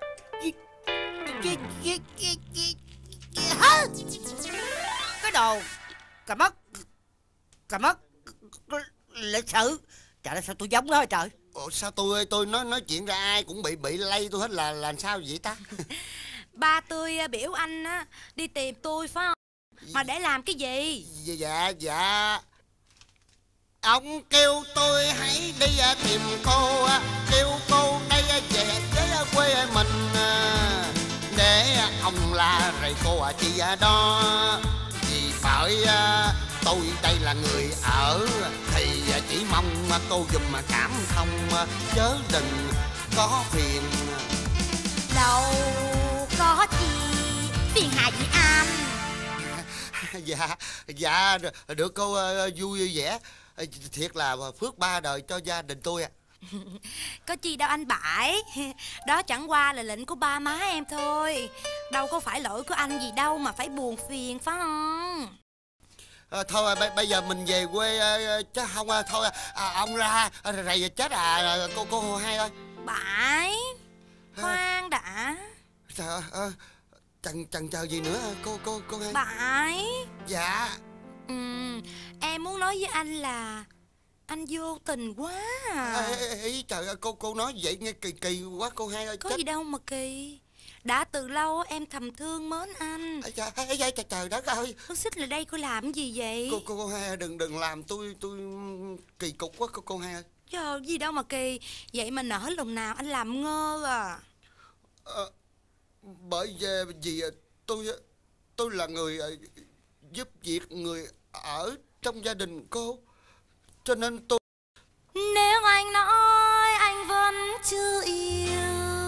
Cái đồ cà mất, cà mất lịch sự. Trời ơi sao tôi giống nó trời. Ủa, sao tôi tôi nói nói chuyện ra ai cũng bị bị lây tôi hết là làm sao vậy ta? Ba tôi biểu anh á đi tìm tôi phải không? Mà để làm cái gì? Dạ dạ dạ ông kêu tôi hãy đi tìm cô, kêu cô đây về với quê mình, để ông la rầy cô chị đó. Vì bởi tôi đây là người ở thì chỉ mong cô dùm mà cảm thông, chớ đừng có phiền. Đâu có chi phiền hà gì anh. Dạ dạ được cô vui vẻ, thiệt là phước ba đời cho gia đình tôi ạ. Có chi đâu anh Bãi. Đó chẳng qua là lệnh của ba má em thôi. Đâu có phải lỗi của anh gì đâu mà phải buồn phiền phải không? À, thôi b- bây giờ mình về quê à, chứ không à, thôi à, ông ra rầy chết à cô cô hai ơi. Bãi khoan đã. Trời ơi, à, chần chần chờ gì nữa cô cô cô hai. Bãi. Dạ. Ừ, em muốn nói với anh là anh vô tình quá à. Ê, ý, trời ơi cô cô nói vậy nghe kỳ kỳ quá cô hai ơi. Có chết. gì đâu mà kỳ. Đã từ lâu em thầm thương mến anh. Ê, trời, ê, trời, trời đất ơi. Bác Xích lại đây cô làm gì vậy? Cô cô, cô hai đừng đừng làm tôi tôi kỳ cục quá cô cô hai ơi. Trời, gì đâu mà kỳ. Vậy mà nỡ lòng nào anh làm ngơ à. À, bởi vì tôi tôi là người giúp việc người ở trong gia đình cô, cho nên tôi. Nếu anh nói anh vẫn chưa yêu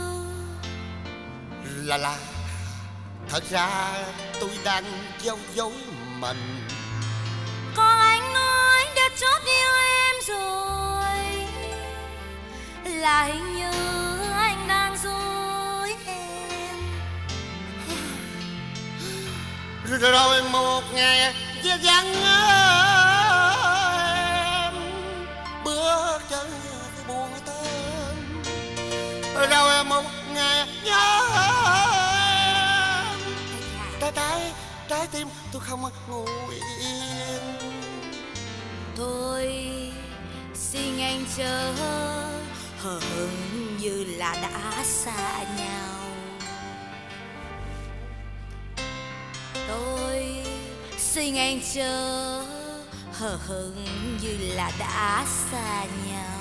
Là là thật ra tôi đang giấu dối mình. Còn anh nói đã chót yêu em rồi, là hình như anh đang dối em. Rồi, rồi một ngày vắng em bước chân buồn tên. Rồi một ngày nhớ em, trái trái trái tim tôi không ngồi yên. Thôi xin anh chớ hờ hững như là đã xa nhau. Tôi xin anh chớ hờ hững như là đã xa nhau.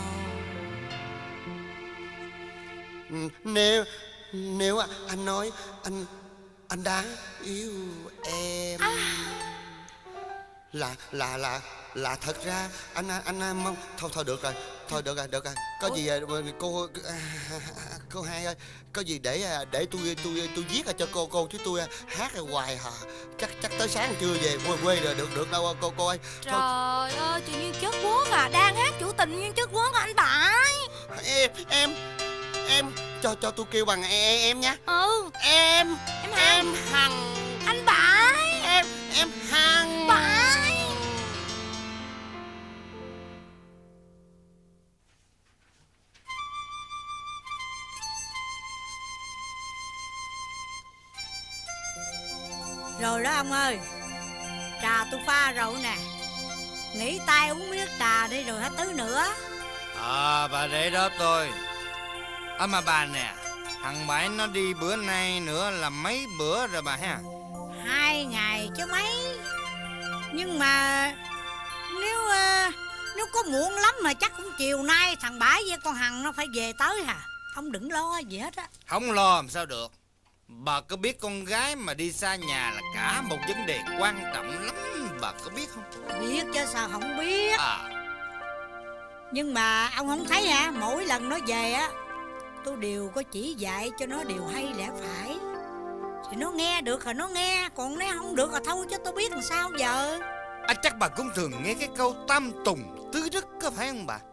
Nếu nếu anh nói anh anh đã yêu em, à. là là là là thật ra anh anh anh mong thôi thôi được rồi thôi được rồi được rồi có Ủa? gì cô cô hai ơi, có gì để để tôi tôi tôi viết cho cô cô chứ tôi hát hoài hả chắc chắc tới sáng chưa về quê quê rồi được được đâu cô cô ơi. Trời thôi. ơi tự nhiên chất quất à, đang hát trữ tình nhưng chất quất anh Bãi. Em em em cho cho tôi kêu bằng em, em nhé. Ừ em em Hằng. Em Hằng. Anh Bãi. Em em Hằng. Bãi. Rồi đó ông ơi, trà tôi pha rồi nè. Nghỉ tay uống miếng trà đi rồi hãy tứ nữa. À bà để đó tôi. À mà bà nè, thằng Bãi nó đi bữa nay nữa là mấy bữa rồi bà ha? Hai ngày chứ mấy. Nhưng mà nếu uh, nếu có muộn lắm mà chắc cũng chiều nay thằng Bãi với con Hằng nó phải về tới hả? Ông đừng lo gì hết á. Không lo làm sao được. Bà có biết con gái mà đi xa nhà là cả một vấn đề quan trọng lắm, bà có biết không? Biết chứ sao không biết. À. Nhưng mà ông không thấy hả, mỗi lần nó về á tôi đều có chỉ dạy cho nó điều hay lẽ phải. Thì nó nghe được rồi nó nghe, còn nếu không được rồi thôi chứ tôi biết làm sao giờ. À, chắc bà cũng thường nghe cái câu tam tùng tứ đức có phải không bà?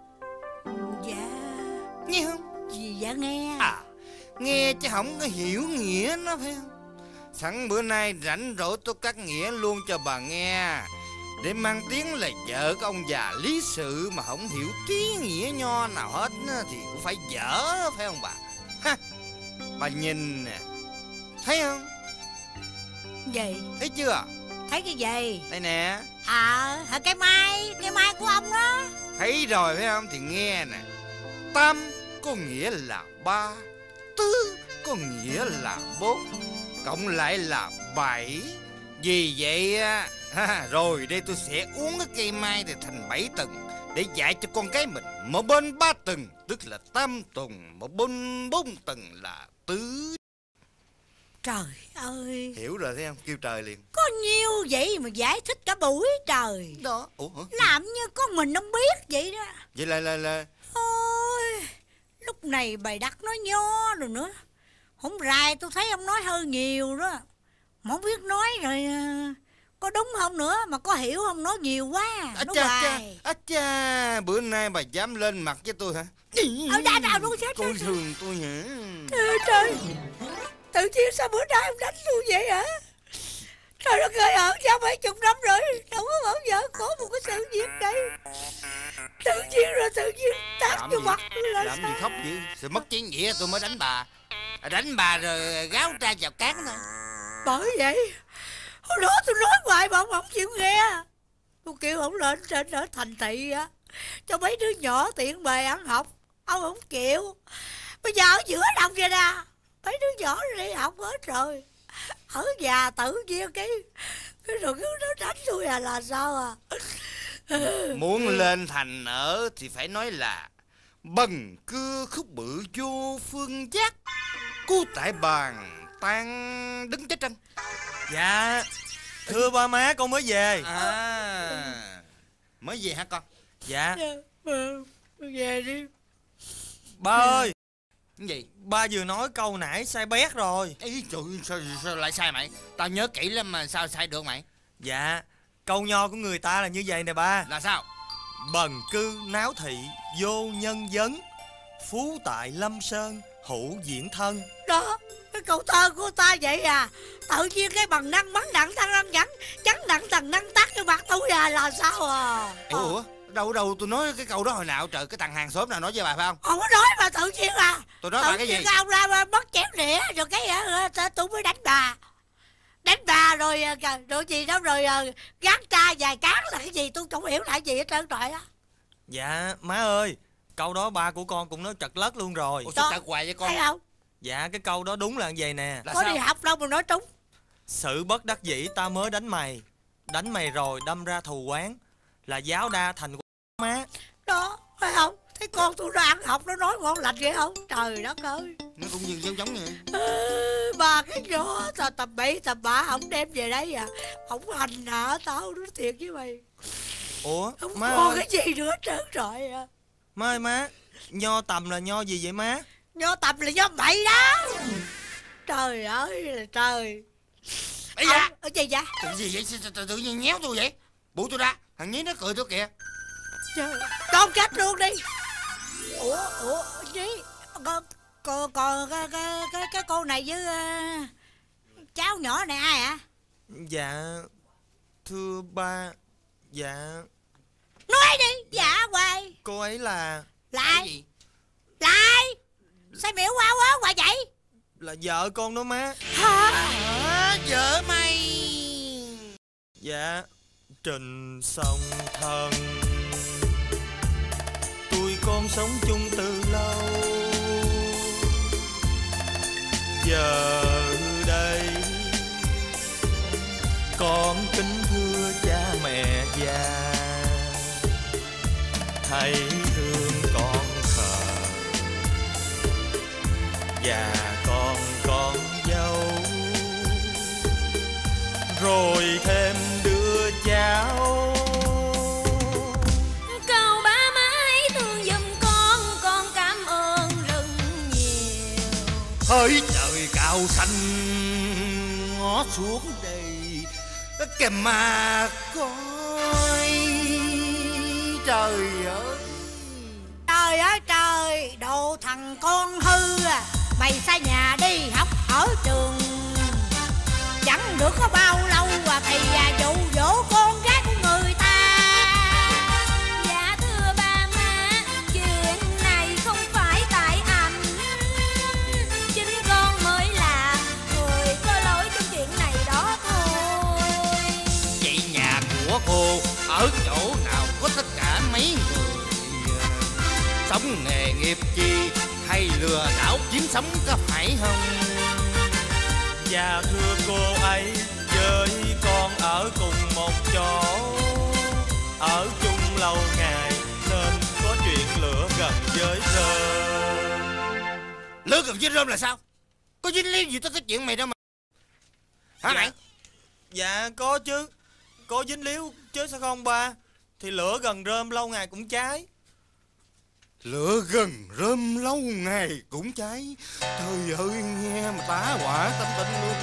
Dạ. Nghe không? Gì dạ nghe. À, nghe chứ không có hiểu nghĩa nó phải không? Sẵn bữa nay rảnh rỗi tôi cắt nghĩa luôn cho bà nghe, để mang tiếng là vợ của ông già lý sự mà không hiểu tí nghĩa nho nào hết thì cũng phải dở phải không bà? Ha, bà nhìn nè, thấy không? Gì? Thấy chưa? Thấy cái gì? Đây nè. À, hả cái mai, cái mai của ông đó. Thấy rồi phải không? Thì nghe nè. Tam có nghĩa là ba, tứ có nghĩa là bốn, cộng lại là bảy. Vì vậy á, rồi đây tôi sẽ uống cái cây mai thì thành bảy tầng, để dạy cho con cái mình. Một bên ba tầng tức là tam tùng, một bên bốn tầng là tứ. Trời ơi. Hiểu rồi thấy không? Kêu trời liền. Có nhiêu vậy mà giải thích cả buổi trời. Đó. Ủa hả? Làm như có mình không biết vậy đó. Vậy là là là Ôi, lúc này bày đặt nói nho rồi nữa. Không rài tôi thấy ông nói hơi nhiều đó. Mà không biết nói rồi có đúng không nữa, mà có hiểu không, nói nhiều quá. À nó cha, cha, bài. à cha, bữa nay bà dám lên mặt với tôi hả? Ở đa nào luôn chết. Coi thường tôi hả? Trời trời, tự nhiên sao bữa nay ông đánh tôi vậy hả? Trời đất ơi, ở cháu mấy chục năm rồi, đâu có bao giờ có một cái sự việc này. Tự nhiên rồi tự nhiên tát vô mặt là Làm sao? gì khóc vậy? Sự mất chén dĩa tôi mới đánh bà. Đánh bà rồi gáo ra vào cán thôi. Bởi vậy hôm đó tôi nói hoài mà ông không chịu nghe. Tôi kêu ông lên trên ở thành thị á, cho mấy đứa nhỏ tiện bề ăn học. Ông không chịu. Bây giờ ở giữa đồng vậy nè, mấy đứa nhỏ đi học hết rồi, ở nhà tự nhiên cái cái rồi cứ nó đánh tôi à là sao à. Muốn lên thành ở thì phải nói là bần cưa khúc bự vô phương giác, cu tại bàn tan đứng chết chân. Dạ thưa ba má, con mới về. À, mới về hả con? Dạ. Về đi. Ba ơi. Cái gì? Ba vừa nói câu nãy sai bét rồi. Ý trời, sao, sao lại sai mày? Tao nhớ kỹ lắm mà sao sai được mày? Dạ câu nho của người ta là như vậy nè ba. Là sao? Bần cư náo thị vô nhân vấn, phú tại lâm sơn hữu diễn thân. Đó, cái câu thơ của ta vậy à. Tự nhiên cái bằng năng bắn đặng thăng năng nhắn, chắn đặng thằng năng tắt cái mặt tôi à là sao à. Ủa, đâu đâu tôi nói cái câu đó hồi nào trời, cái thằng hàng xóm nào nói với bà phải không? Không có nói mà tự nhiên à. Tôi nói tự bà cái gì? Tự nhiên ông ra mà mất chén đĩa rồi cái uh, tôi mới đánh bà. Đánh bà rồi rồi gì đó rồi uh, gán tra vài cán là cái gì tôi không hiểu là cái gì hết trơn trời á. Dạ má ơi, câu đó ba của con cũng nói trật lất luôn rồi. Ủa sao trật hoài vậy con? Thấy không? Dạ cái câu đó đúng là vậy nè. Là có sao? Đi học đâu mà nói trúng. Sự bất đắc dĩ ta mới đánh mày, đánh mày rồi đâm ra thù quán, là giáo đa thành má. Đó, phải không? Thấy con tôi nó ăn học nó nói ngon lành vậy không? Trời đất ơi. Nó cũng như giống giống vậy. Ừ, bà cái nhỏ tao tầm bậy tầm bạ không đem về đây à. Không hành hạ tao nói thiệt với mày. Ủa không má có ơi. Cái gì nữa trơn rồi à. Má ơi má, nho tầm là nho gì vậy má? Nho tầm là nho bậy đó. Trời ơi là trời. Ây da. Ở gì vậy? Cái gì vậy? Tự, tự nhiên nhéo tôi vậy? Bụ tôi ra. Thằng Nhí nó cười tôi kìa. Trời, con chết luôn đi. Ủa ủa Nhí, con còn còn cái cái cái cái cô này với uh, cháu nhỏ này ai hả? Dạ thưa ba. Dạ nói đi. Dạ hoài. cô ấy là Lại gì? Lại sao miệng quá quá hoài vậy? Là vợ con đó má. Hả? À, vợ mày. Dạ Trình song thân, tôi con sống chung từ lâu, giờ đây con kính thưa cha mẹ già, hãy thương con khờ và con con dâu, rồi thêm đứa cháu. Cầu ba má hãy thương giùm con, con cảm ơn rất nhiều. Hỡi trời cao xanh ngó xuống đây kìa mà coi. Trời ơi. Trời ơi trời, đồ thằng con hư à. Mày xa nhà đi học ở trường, chẳng được có bao lâu à thầy à dụ dỗ con gái của người ta. Dạ thưa ba má, chuyện này không phải tại anh, chính con mới là người có lỗi trong chuyện này đó thôi. Vậy nhà của cô ở chỗ nào có tất cả mấy người sống nghề nghiệp chi hay lừa đảo chiếm sống có phải không? Dạ thưa cô ấy với con ở cùng một chỗ, ở chung lâu ngày nên có chuyện lửa gần với rơm. Lửa gần với rơm là sao? Có dính líu gì tới cái chuyện mày đâu mà. Hả Dạ. mày? Dạ có chứ, có dính líu chứ sao không ba? Thì lửa gần rơm lâu ngày cũng cháy. Lửa gần rơm lâu ngày cũng cháy. Trời ơi nghe mà tá hỏa tâm tình luôn.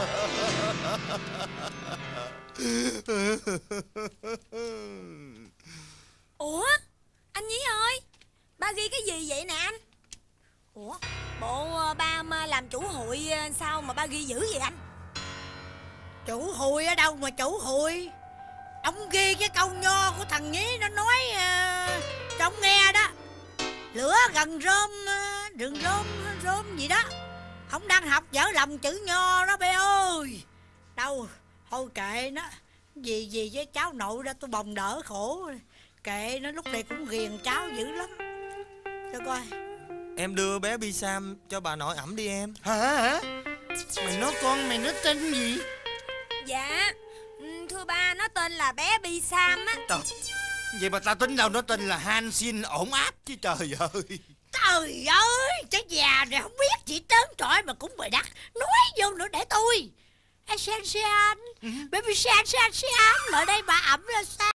Ủa anh Nhí ơi, ba ghi cái gì vậy nè anh? Ủa bộ ba mà làm chủ hội sao mà ba ghi dữ vậy anh? Chủ hùi ở đâu mà chủ hùi? Ông ghi cái câu nho của thằng Nhí nó nói uh, cho ông nghe đó. Lửa gần rơm, uh, rừng rơm, rơm gì đó. Ông đang học dở lòng chữ nho đó bé ơi. Đâu, thôi kệ nó. Gì gì với cháu nội ra tôi bồng đỡ khổ. Kệ nó, lúc này cũng ghiền cháu dữ lắm. Cho coi. Em đưa bé Bi Sam cho bà nội ẩm đi em. Hả hả? Mày nói con mày nó tên gì? Dạ, thưa ba, nó tên là bé Bi Sam á. Trời, vậy mà tao tính đâu nó tên là Han Xin ổn áp chứ trời ơi. Trời ơi, cái già này không biết chỉ trớn trọi mà cũng bày đặt. Nói vô nữa để tôi. Ê San San, baby San San San, lại đây bà ẩm ra sao?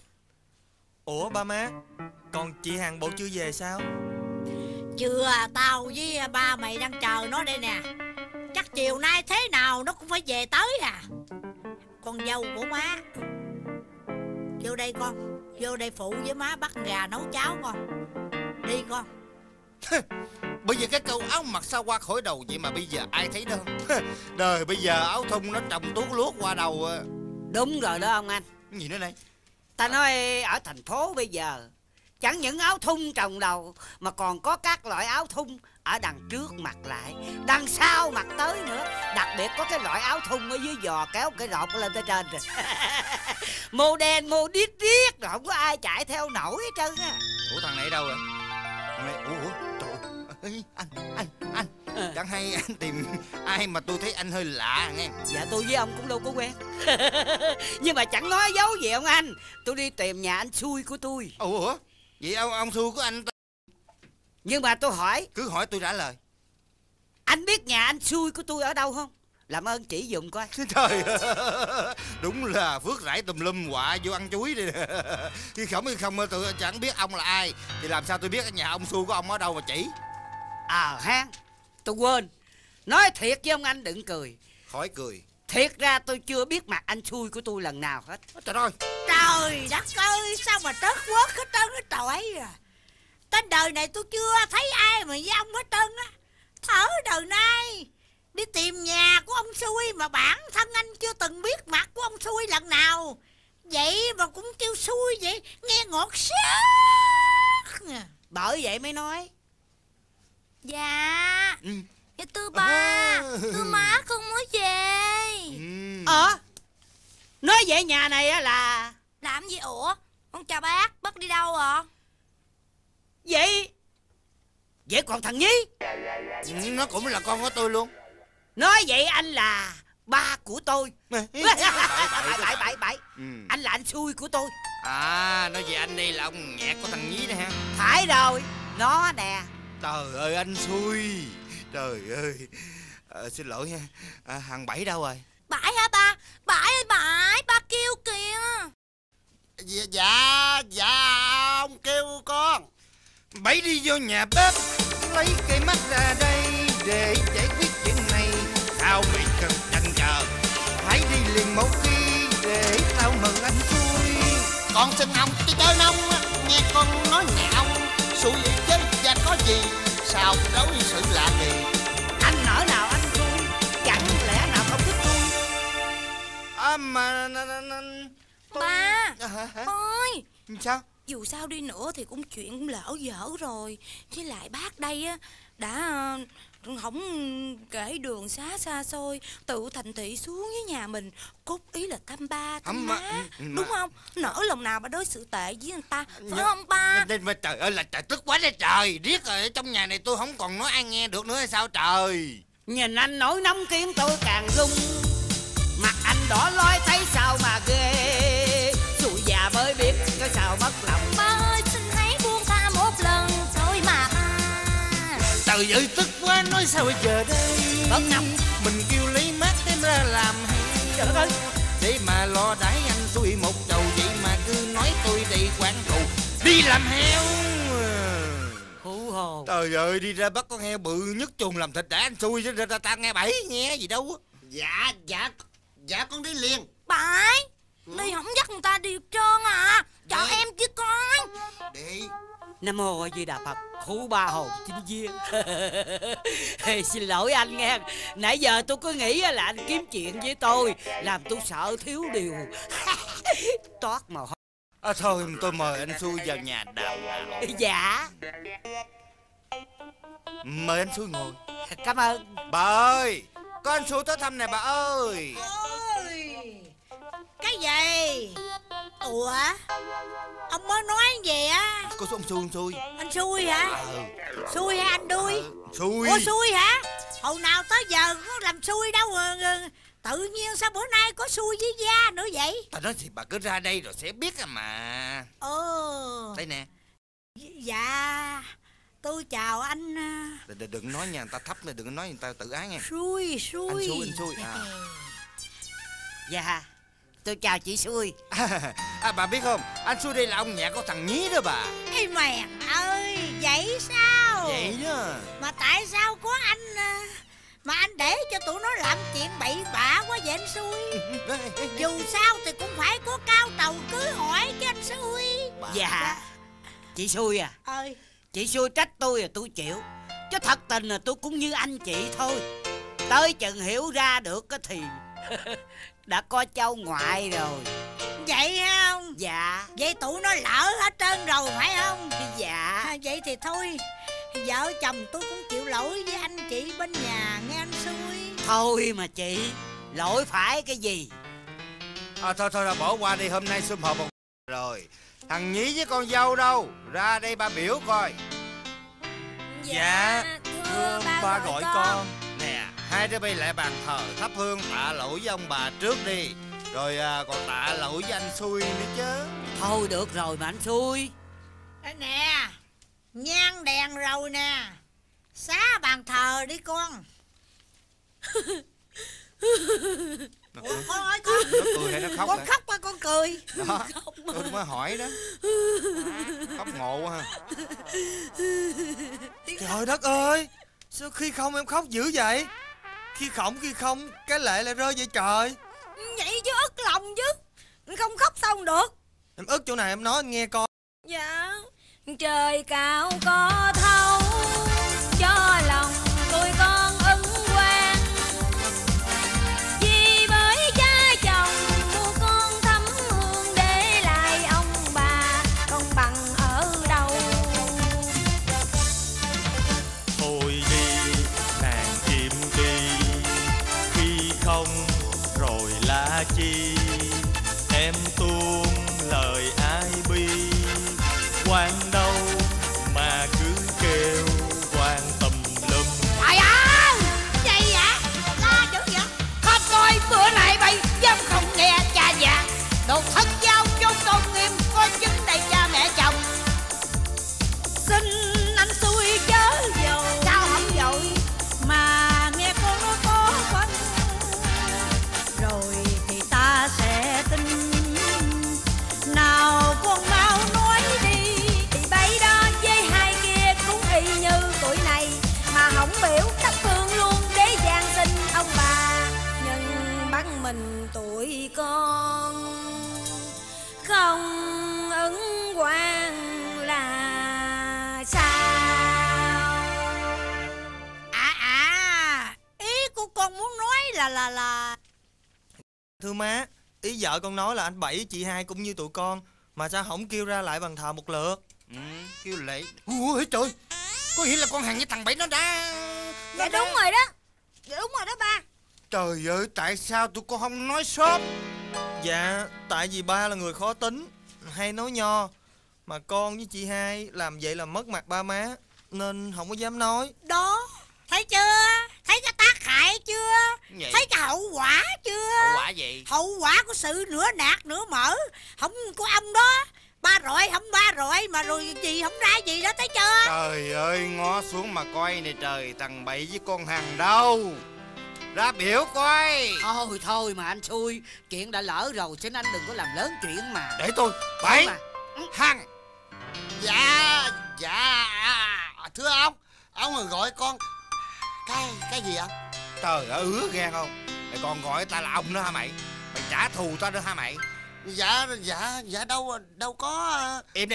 Ủa ba má, còn chị Hằng bộ chưa về sao? Chưa, tao với ba mày đang chờ nó đây nè. Chắc chiều nay thế nào nó cũng phải về tới à. Con dâu của má. Vô đây con, vô đây phụ với má bắt gà nấu cháo con. Đi con. Bây giờ cái câu áo mặc sao qua khỏi đầu vậy mà bây giờ ai thấy đâu. Đời bây giờ áo thun nó trồng tuốt luốt qua đầu. Đúng rồi đó ông anh. Cái gì nữa đây? Ta nói ở thành phố bây giờ chẳng những áo thun trồng đầu mà còn có các loại áo thun ở đằng trước mặc lại, đằng sau mặc tới nữa. Đặc biệt có cái loại áo thun ở dưới giò kéo cái rọt lên tới trên rồi. Màu đen màu điếc điếc rồi không có ai chạy theo nổi hết trơn á. Ủa thằng này đâu rồi? Thằng này, ủa, ủa trời ơi, anh, anh, anh à. Chẳng hay anh tìm ai mà tôi thấy anh hơi lạ nghe. Dạ tôi với ông cũng đâu có quen. Nhưng mà chẳng nói dấu gì ông anh. Tôi đi tìm nhà anh xui của tôi. Ủa, vậy ông, ông xui của anh. Nhưng mà tôi hỏi. Cứ hỏi tôi trả lời. Anh biết nhà anh xui của tôi ở đâu không? Làm ơn chỉ dùm coi. Trời ơi, đúng là phước rải tùm lum quạ vô ăn chuối đi. Khi không khi không tôi chẳng biết ông là ai. Thì làm sao tôi biết nhà ông xui của ông ở đâu mà chỉ. À ha, tôi quên. Nói thiệt với ông anh đừng cười. Khỏi cười. Thiệt ra tôi chưa biết mặt anh xui của tôi lần nào hết. Trời ơi. Trời đất ơi, sao mà trớt quớt hết trơn hết trọi à. Trên đời này tôi chưa thấy ai mà với ông hết trơn á. Thở đời nay đi tìm nhà của ông xui mà bản thân anh chưa từng biết mặt của ông xui lần nào. Vậy mà cũng kêu xui vậy, nghe ngọt xớt. Bởi vậy mới nói. Dạ. Ừ. Dạ thưa ba, thưa má không có về. Ừ. Ờ nói vậy nhà này á là làm gì? Ủa, con chào bác, bác đi đâu ạ? Vậy vậy còn thằng Nhí? Nó cũng là con của tôi luôn. Nói vậy anh là ba của tôi. Bậy bậy bậy bậy. Anh là anh xui của tôi. À, nói về anh đây là ông nhẹt của thằng Nhí nè ha. Phải rồi, nó nè. Trời ơi anh xui. Trời ơi à, xin lỗi nha à, Thằng Bảy đâu rồi? Bãi hả ba? Bãi ơi bãi, ba kêu kìa. Dạ dạ, dạ ông kêu con. Bảy đi vô nhà bếp lấy cây mắt ra đây để giải quyết chuyện này. Tao mày cần chần chờ, hãy đi liền một khi để tao mừng anh xui. Con xin ông cái chơi nông nghe con nói nhà ông xui chứ và có gì sao đối xử lạ kỳ. Anh nỡ nào anh xui, chẳng lẽ nào không thích tôi? À mà Ba ơi, sao? Dù sao đi nữa thì cũng chuyện cũng lỡ dở rồi. Với lại bác đây á đã uh, không kể đường xá xa xôi tự thành thị xuống với nhà mình, cốt ý là thăm ba thăm má, đúng không? Nỡ lòng nào mà đối xử tệ với người ta, phải Nh không ba? Nên mà trời ơi là trời, tức quá đấy trời. Riết rồi trong nhà này tôi không còn nói ai nghe được nữa hay sao trời. Nhìn anh nổi nóng khiến tôi càng rung. Mặt anh đỏ lói thấy sao mà ghê. Xui già mới biết có sao mất lòng. Ba ơi xin hãy buông tha một lần thôi mà ba. Trời ơi tức quá nói sao bây giờ đây. Bớt nằm. Mình kêu lấy mát đem ra làm hay. Trời đất ơi. Để mà lo đãi anh xui một chầu. Vậy mà cứ nói tôi đầy quán thù. Đi làm heo. Hú hồ. Trời ơi đi ra bắt con heo bự nhất chuồng làm thịt đã anh xui chứ ta, ta nghe bẫy nghe gì đâu á. Dạ dạ dạ con đi liền. Bãi đi không dắt người ta đi hết trơn à. Cho Đi. em chứ coi. Đi Nam mô A Di Đà Phật, khu ba hồn chính viên. Xin lỗi anh nghe, nãy giờ tôi cứ nghĩ là anh kiếm chuyện với tôi, làm tôi sợ thiếu điều. Toát mồ hôi. À, thôi tôi mời anh Xui vào nhà đàm. Dạ. Mời anh Xui ngồi. Cảm ơn. Bà ơi, có anh Xui tới thăm nè bà ơi. Ôi, cái gì? Ủa, ông mới nói gì á? Có ông Xui, ông Xui. Anh Xui hả? Ừ. Xui hay anh đuôi? Ừ, Xui. Ủa Xui hả? Hồi nào tới giờ có làm xui đâu. Tự nhiên sao bữa nay có xui với da nữa vậy? Ta nói thì bà cứ ra đây rồi sẽ biết à mà. Ờ. Đây nè. Dạ, tôi chào anh. Đừng, đừng nói nhà người ta thấp này, đừng nói người ta tự ái nha. Xui, xui. Anh Xui, anh Xui. À. Dạ, tôi chào chị Xui. À, à, bà biết không, anh Xui đây là ông nhạc của thằng Nhí đó bà. Ê mèn ơi, vậy sao? Vậy đó. Mà tại sao có anh mà anh để cho tụi nó làm chuyện bậy bạ quá vậy anh Xui? Dù sao thì cũng phải có cao trầu cưới hỏi chứ anh Xui. Dạ. Chị Xui à? Ơi. Chị Xui trách tôi là tôi chịu, chứ thật tình là tôi cũng như anh chị thôi. Tới chừng hiểu ra được thì đã có cháu ngoại rồi. Vậy không? Dạ. Vậy tụi nó lỡ hết trơn rồi phải không? Dạ. À, vậy thì thôi, vợ chồng tôi cũng chịu lỗi với anh chị bên nhà nghe anh Xui. Thôi mà chị, lỗi phải cái gì? À, thôi thôi bỏ qua đi, hôm nay sum họp một rồi. Thằng Nhí với con dâu đâu? Ra đây ba biểu coi. Dạ, thưa ba gọi con. Nè, hai đứa bay lại bàn thờ thắp hương tạ lỗi với ông bà trước đi. Rồi à, còn tạ lỗi với anh Xui nữa chứ. Thôi được rồi mà anh Xui. Đây nè, nhang đèn rồi nè, xá bàn thờ đi con. Ủa, con ơi con. Nó cười hay nó khóc? Con hả? khóc hay con cười? Đó, tôi mới hỏi đó. Khóc ngộ quá ha. Trời đất ơi, sao khi không em khóc dữ vậy? Khi khổng khi không, cái lệ lại rơi vậy trời. Vậy chứ ức lòng chứ, không khóc xong được. Em ức chỗ này em nói anh nghe coi. Dạ. Trời cao có thấu, cho lòng tôi con ứng quan. Vì bởi cha chồng mua con thắm hương để lại ông bà, không bằng ở đâu. Thôi đi, nàng chim đi, khi không rồi là chi. Em tuôn lời ai bi, quan đâu mà cứ kêu quan tùm lum. Trời ơi, gì vậy? La dữ vậy? Hết coi bữa nay bay dám không nghe cha già. Đồ thất giao chốn tôn nghiêm, có chứng đây cha mẹ chồng. Xin anh Xui chớ dầu. Sao không dội? Mà nghe con nó có phân, rồi thì ta sẽ tin. Nào con mau nói đi, Thì bấy đó với hai kia cũng y như tuổi này, mà không biểu thắp hương luôn để gian sinh ông bà. Nhưng bắn mình tuổi con không ứng quan là sao? À à, ý của con muốn nói là là là Thưa má, ý vợ con nói là anh Bảy với chị Hai cũng như tụi con, mà sao không kêu ra lại bàn thờ một lượt? Ừ, kêu lệ. Ui trời, có nghĩa là con hàng với thằng Bảy nó đã... Dạ đúng rồi đó. Dạ đúng rồi đó ba. Trời ơi, tại sao tụi con không nói sớm? Dạ, tại vì ba là người khó tính, hay nói nho. Mà con với chị Hai làm vậy là mất mặt ba má, nên không có dám nói. Đó, thấy chưa? Thấy cái tác hại chưa? Vậy? Thấy cái hậu quả chưa? Hậu quả gì? Hậu quả của sự nửa nạt nửa mỡ. Không có ông đó, ba rọi không ba rọi mà rồi gì không ra gì đó, thấy chưa? Trời ơi, ngó xuống mà coi nè trời, thằng Bảy với con Hằng đâu? Ra biểu coi. Thôi thôi mà anh Xui, chuyện đã lỡ rồi, xin anh đừng có làm lớn chuyện mà. Để tôi. Bảy, mà. Hằng. Dạ, dạ, thưa ông, ông gọi con cái cái gì ạ? Trời ơi, ứa gan không? Mày còn gọi ta là ông nữa hả mày? Mày trả thù tao nữa hả mày? Dạ, dạ, dạ đâu đâu có. Im đi.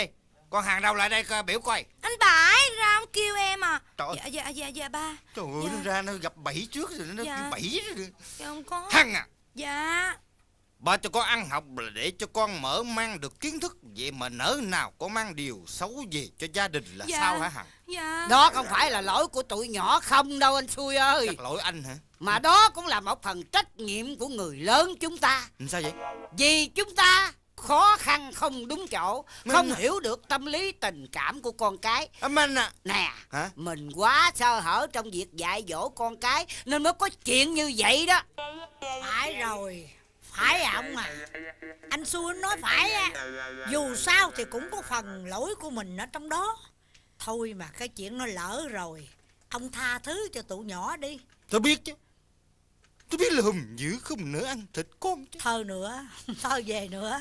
Con hàng đâu lại đây coi biểu coi. Anh Bảy ra ông kêu em à. Trời Dạ dạ dạ dạ ba. Trời ơi, Dạ. nó ra nó gặp bẫy trước rồi nó Dạ. kêu bẫy rồi. Dạ không có. Hằng à, Dạ. ba cho con ăn học là để cho con mở mang được kiến thức. Vậy mà nỡ nào có mang điều xấu về cho gia đình là Dạ. sao hả Hằng? Dạ. Đó không phải là lỗi của tụi nhỏ không đâu anh Xui ơi. Chắc lỗi anh hả? Mà đó cũng là một phần trách nhiệm của người lớn chúng ta. Sao vậy? Vì chúng ta khó khăn không đúng chỗ, Minh không à. hiểu được tâm lý tình cảm của con cái. À, Minh à. Nè, Hả? mình quá sơ hở trong việc dạy dỗ con cái nên mới có chuyện như vậy đó. Phải rồi, phải ổng à. Anh Xui nói phải á. Dù sao thì cũng có phần lỗi của mình ở trong đó. Thôi mà cái chuyện nó lỡ rồi, ông tha thứ cho tụi nhỏ đi. Tôi biết chứ. Tôi biết là hùng dữ không nỡ ăn thịt con chứ. Thôi nữa, thôi về nữa.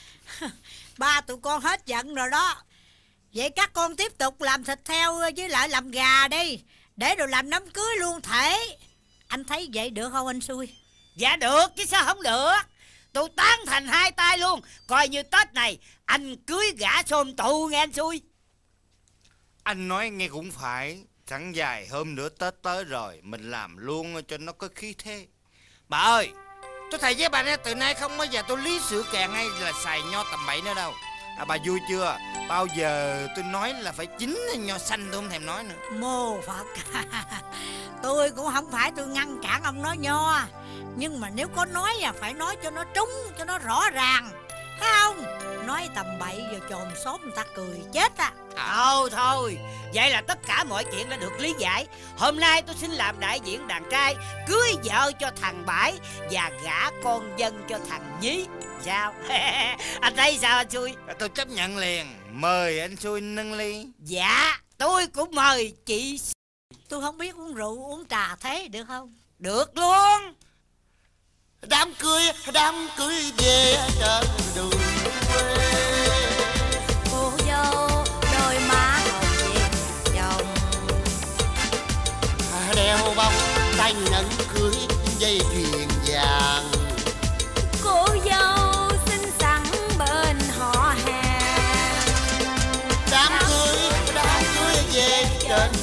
Ba tụi con hết giận rồi đó. Vậy các con tiếp tục làm thịt heo với lại làm gà đi, để rồi làm đám cưới luôn thể. Anh thấy vậy được không anh Xui? Dạ được chứ sao không được. Tôi tán thành hai tay luôn. Coi như Tết này anh cưới gã xôm tụ nghe anh Xui. Anh nói nghe cũng phải. Chẳng dài hôm nữa Tết tới rồi, mình làm luôn cho nó có khí thế. Bà ơi, tôi thầy với bà nói từ nay không bao giờ tôi lý sữa kèn hay là xài nho tầm bậy nữa đâu. À, bà vui chưa? Bao giờ tôi nói là phải chín nho xanh tôi không thèm nói nữa. Mô Phật. Tôi cũng không phải tôi ngăn cản ông nói nho, nhưng mà nếu có nói là phải nói cho nó trúng, cho nó rõ ràng, thấy không? Nói tầm bậy rồi chồn xóm người ta cười chết à. Thôi thôi, vậy là tất cả mọi chuyện đã được lý giải. Hôm nay tôi xin làm đại diện đàn trai, cưới vợ cho thằng Bãi và gả con dân cho thằng Nhí. Sao? Anh thấy sao anh Xui? Tôi chấp nhận liền. Mời anh Xui nâng ly. Dạ, tôi cũng mời chị. Tôi không biết uống rượu uống trà thế được không? Được luôn. Đám cưới, đám cưới về trên đường quê. Cô dâu đôi má hồng nhạt chồng, Đeo bông tay nhẫn cưới dây chuyền vàng. cô dâu xinh xắn bên họ hàng. Đám cưới, đám cưới về trên